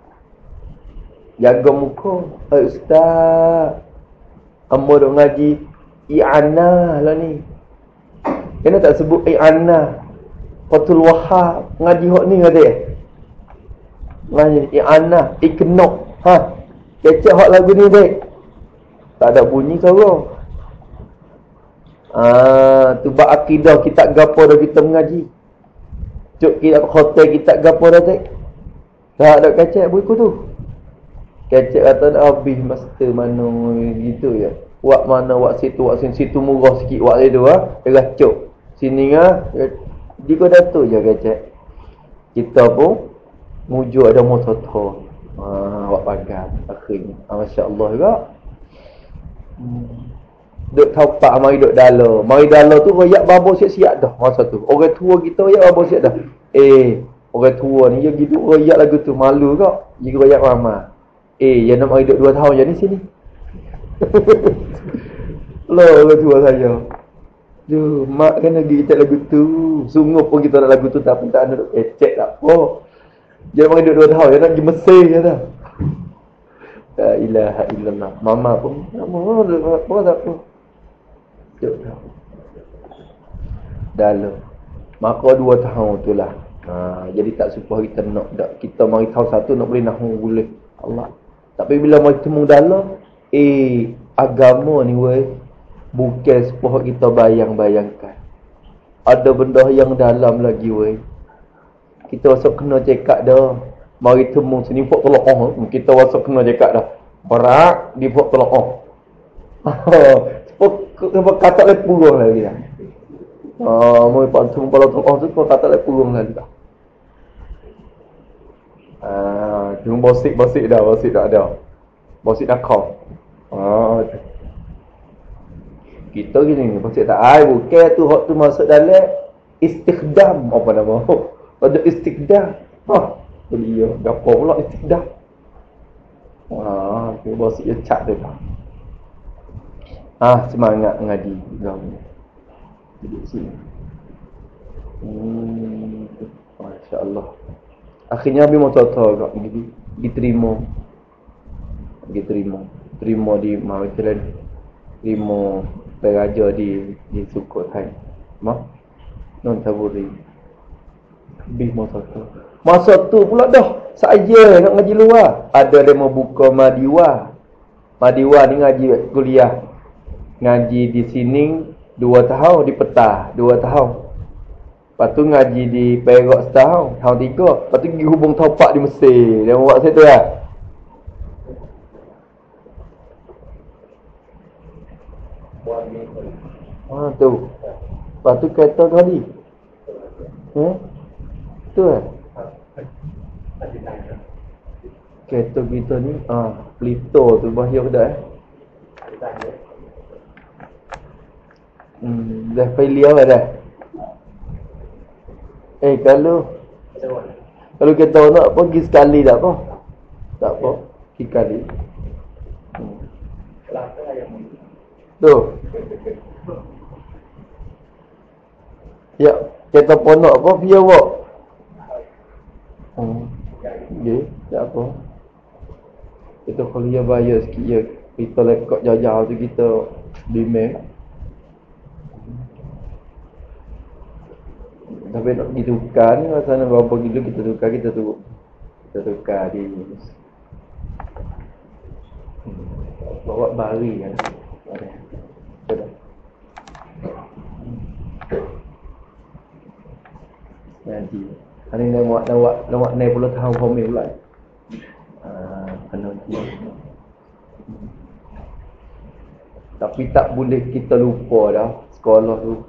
Jaga muka ustaz. Ambo duk ngaji i'anah lah ni. Kena tak sebut i'anah. Fatul Wahab ngaji hok ni kata ya. Ngaji i'anah, iknok. Kecek hok lagu ni dek. Tak ada bunyi suara. Tu bab akidah kita gapo dah kita mengaji. Cuk kita hotel kita gapo dah dek. Tak ada kecek buku tu. Kecek kata nak habis master mana gitu ya. Wak mana wak situ murah sikit wak dia tu dia cuk. Sini dia kau datuk je kecek. Kita pun mujuk ada motor. Wak pagar akhirnya. Masya-Allah juga. Duk tapak mari duk dala. Mari dala tu royak babo siap-siap dah masa tu. Orang tua kita royak babo siap dah. Orang tua ni dia gitu royak lagu tu malu kak. Dia royak mama. Yang nak mari duk 2 tahun je ni sini. Orang tua saya. Mak kena pergi cek lagu tu. Sungguh pun kita nak lagu tu tapi tak ada duk cek tak apa. Jangan mari duk 2 tahun je nak pergi Mesir je dah. La ilaha illallah. Mama pun apa tak apa. Dalam maka 2 tahun tu lah. Jadi tak supaya kita nak kita mari tahun 1 nak boleh nahu boleh Allah. Tapi bila mari temu dalam agama ni bukan supaya kita bayang-bayangkan. Ada benda yang dalam lagi Kita masuk kena cekak dah. Mari temu sini buat tolong. Kita rasa kena dekat dah. Berat di buat tolong. Sebab kata lagi purung lagi dah. Mari pak temu kalau tolong tu kata lagi purung lagi dah. Cuma bosik dah ada. Bosik dah kau. Kita gini, bosik tak ai bukan tu hak tu masuk dalam istikdam apa nama? Pada istikdam. Dia gapo pula istikdam. Tu bosik dia cat dia. Semangat ngaji gaul. Duduk sini. Masya-Allah. Akhirnya habis motor agak diterima di Malaysia, terima peraja di Sukhothai. Non Taburi. Habis masa tu pula dah saya nak ngaji luar. Ada dia mau buka Madiwa ni ngaji kuliah. Ngaji di sini 2 tahun, di Petah 2 tahun. Lepas tu ngaji di Perak setahun, tahun 3. Lepas tu pergi hubung topak di Mesir. Dia buat situ lah. Tu. Lepas tu kereta kali. Tu lah. Kereta kita ni, Plito tu bahaya ke tak dah failure lah dah. Kalau kita nak pergi sekali tak apa. Tak apa, pergi sekali. Tu. Ya, kita ponok apa biar awak. Okey, tak apa. Kita kalau dia bayar sikit je, kita lekak jauh-jauh tu kita bimbing. Tapi nak pergi tukar ni sana berapa kilo kita tukar di bawa bari kan. Nanti hari ni nak naik pula tahun pomel pula. Kena dia. Tapi tak boleh kita lupa dah sekolah tu.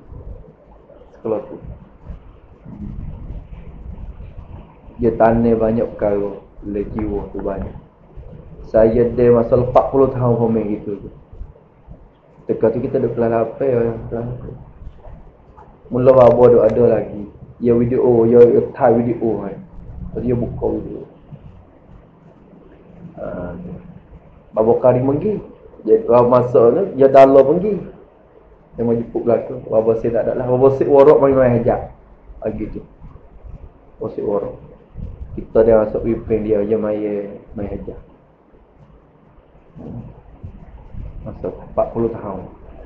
Dia tanya banyak perkara, jiwa tu banyak. Saya ada masa 40 tahun pomel gitu tu. Dekat tu kita ada kelas apa ya? Mula bawa ada lagi. Ya video, ya Thai video kan. Dia buka video. Babo kari pergi. Dia masa tu dia dalam pergi. Dia mau jemput belakang. Babo saya tak ada lah. Babo saya warok main hajat. Gitu. Babo saya warok. Kita dia masuk weekend dia je main hajat. Masuk 40 tahun.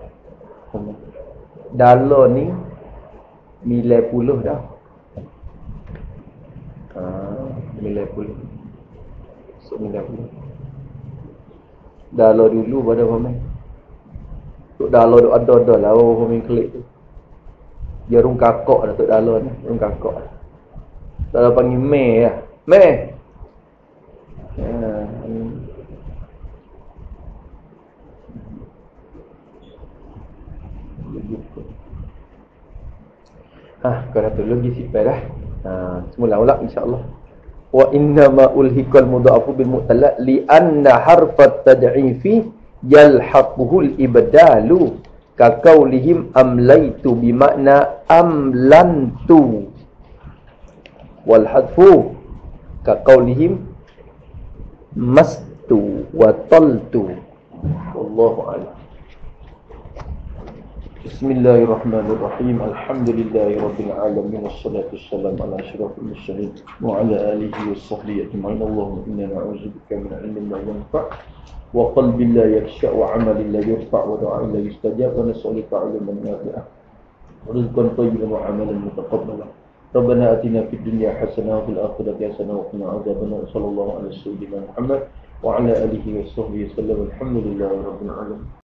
Dalam ni nilai puluh dah. Nilai puluh. So nilai puluh. Dalam dulu pada pemain. Tok dalam tu ada lah pemain klik tu. Dia rung kakak dah tok dalam ni, rung kakak. Dalam panggil Mei lah. Mei. Kalau tu lagi sipai dah. Semula ulang insya-Allah. Wa inna ma ulhiqal mudha'afu bil mu'talla li anna harfat tad'ifi yalhaquhu al ibdalu ka qaulihim amlaitu bi makna amlantu wal hadfu ka qaulihim mastu wa taltu. Wallahu a'lam. Bismillahirrahmanirrahim. Alhamdulillahirabbil alamin wassalatu wassalamu ala asyrafil mursalin wa ala alihi washabbihi ajma'in. Allahumma inna na'udzubika min ilmin la yanfa' wa qalbin la yakhsha' wa 'amalin la yarfa' wa du'a'in la yustajab wa nas'aluka 'ilman nafi'an wa rizqan thayyiban wa 'amalan mutaqabbalan. Rabbana atina fid dunya hasanah wa fil akhirati hasanah wa qina adzabannar. Sallallahu alaihi wasallam Muhammad wa ala alihi washabbihi wasallam. Alhamdulillahirabbil alamin.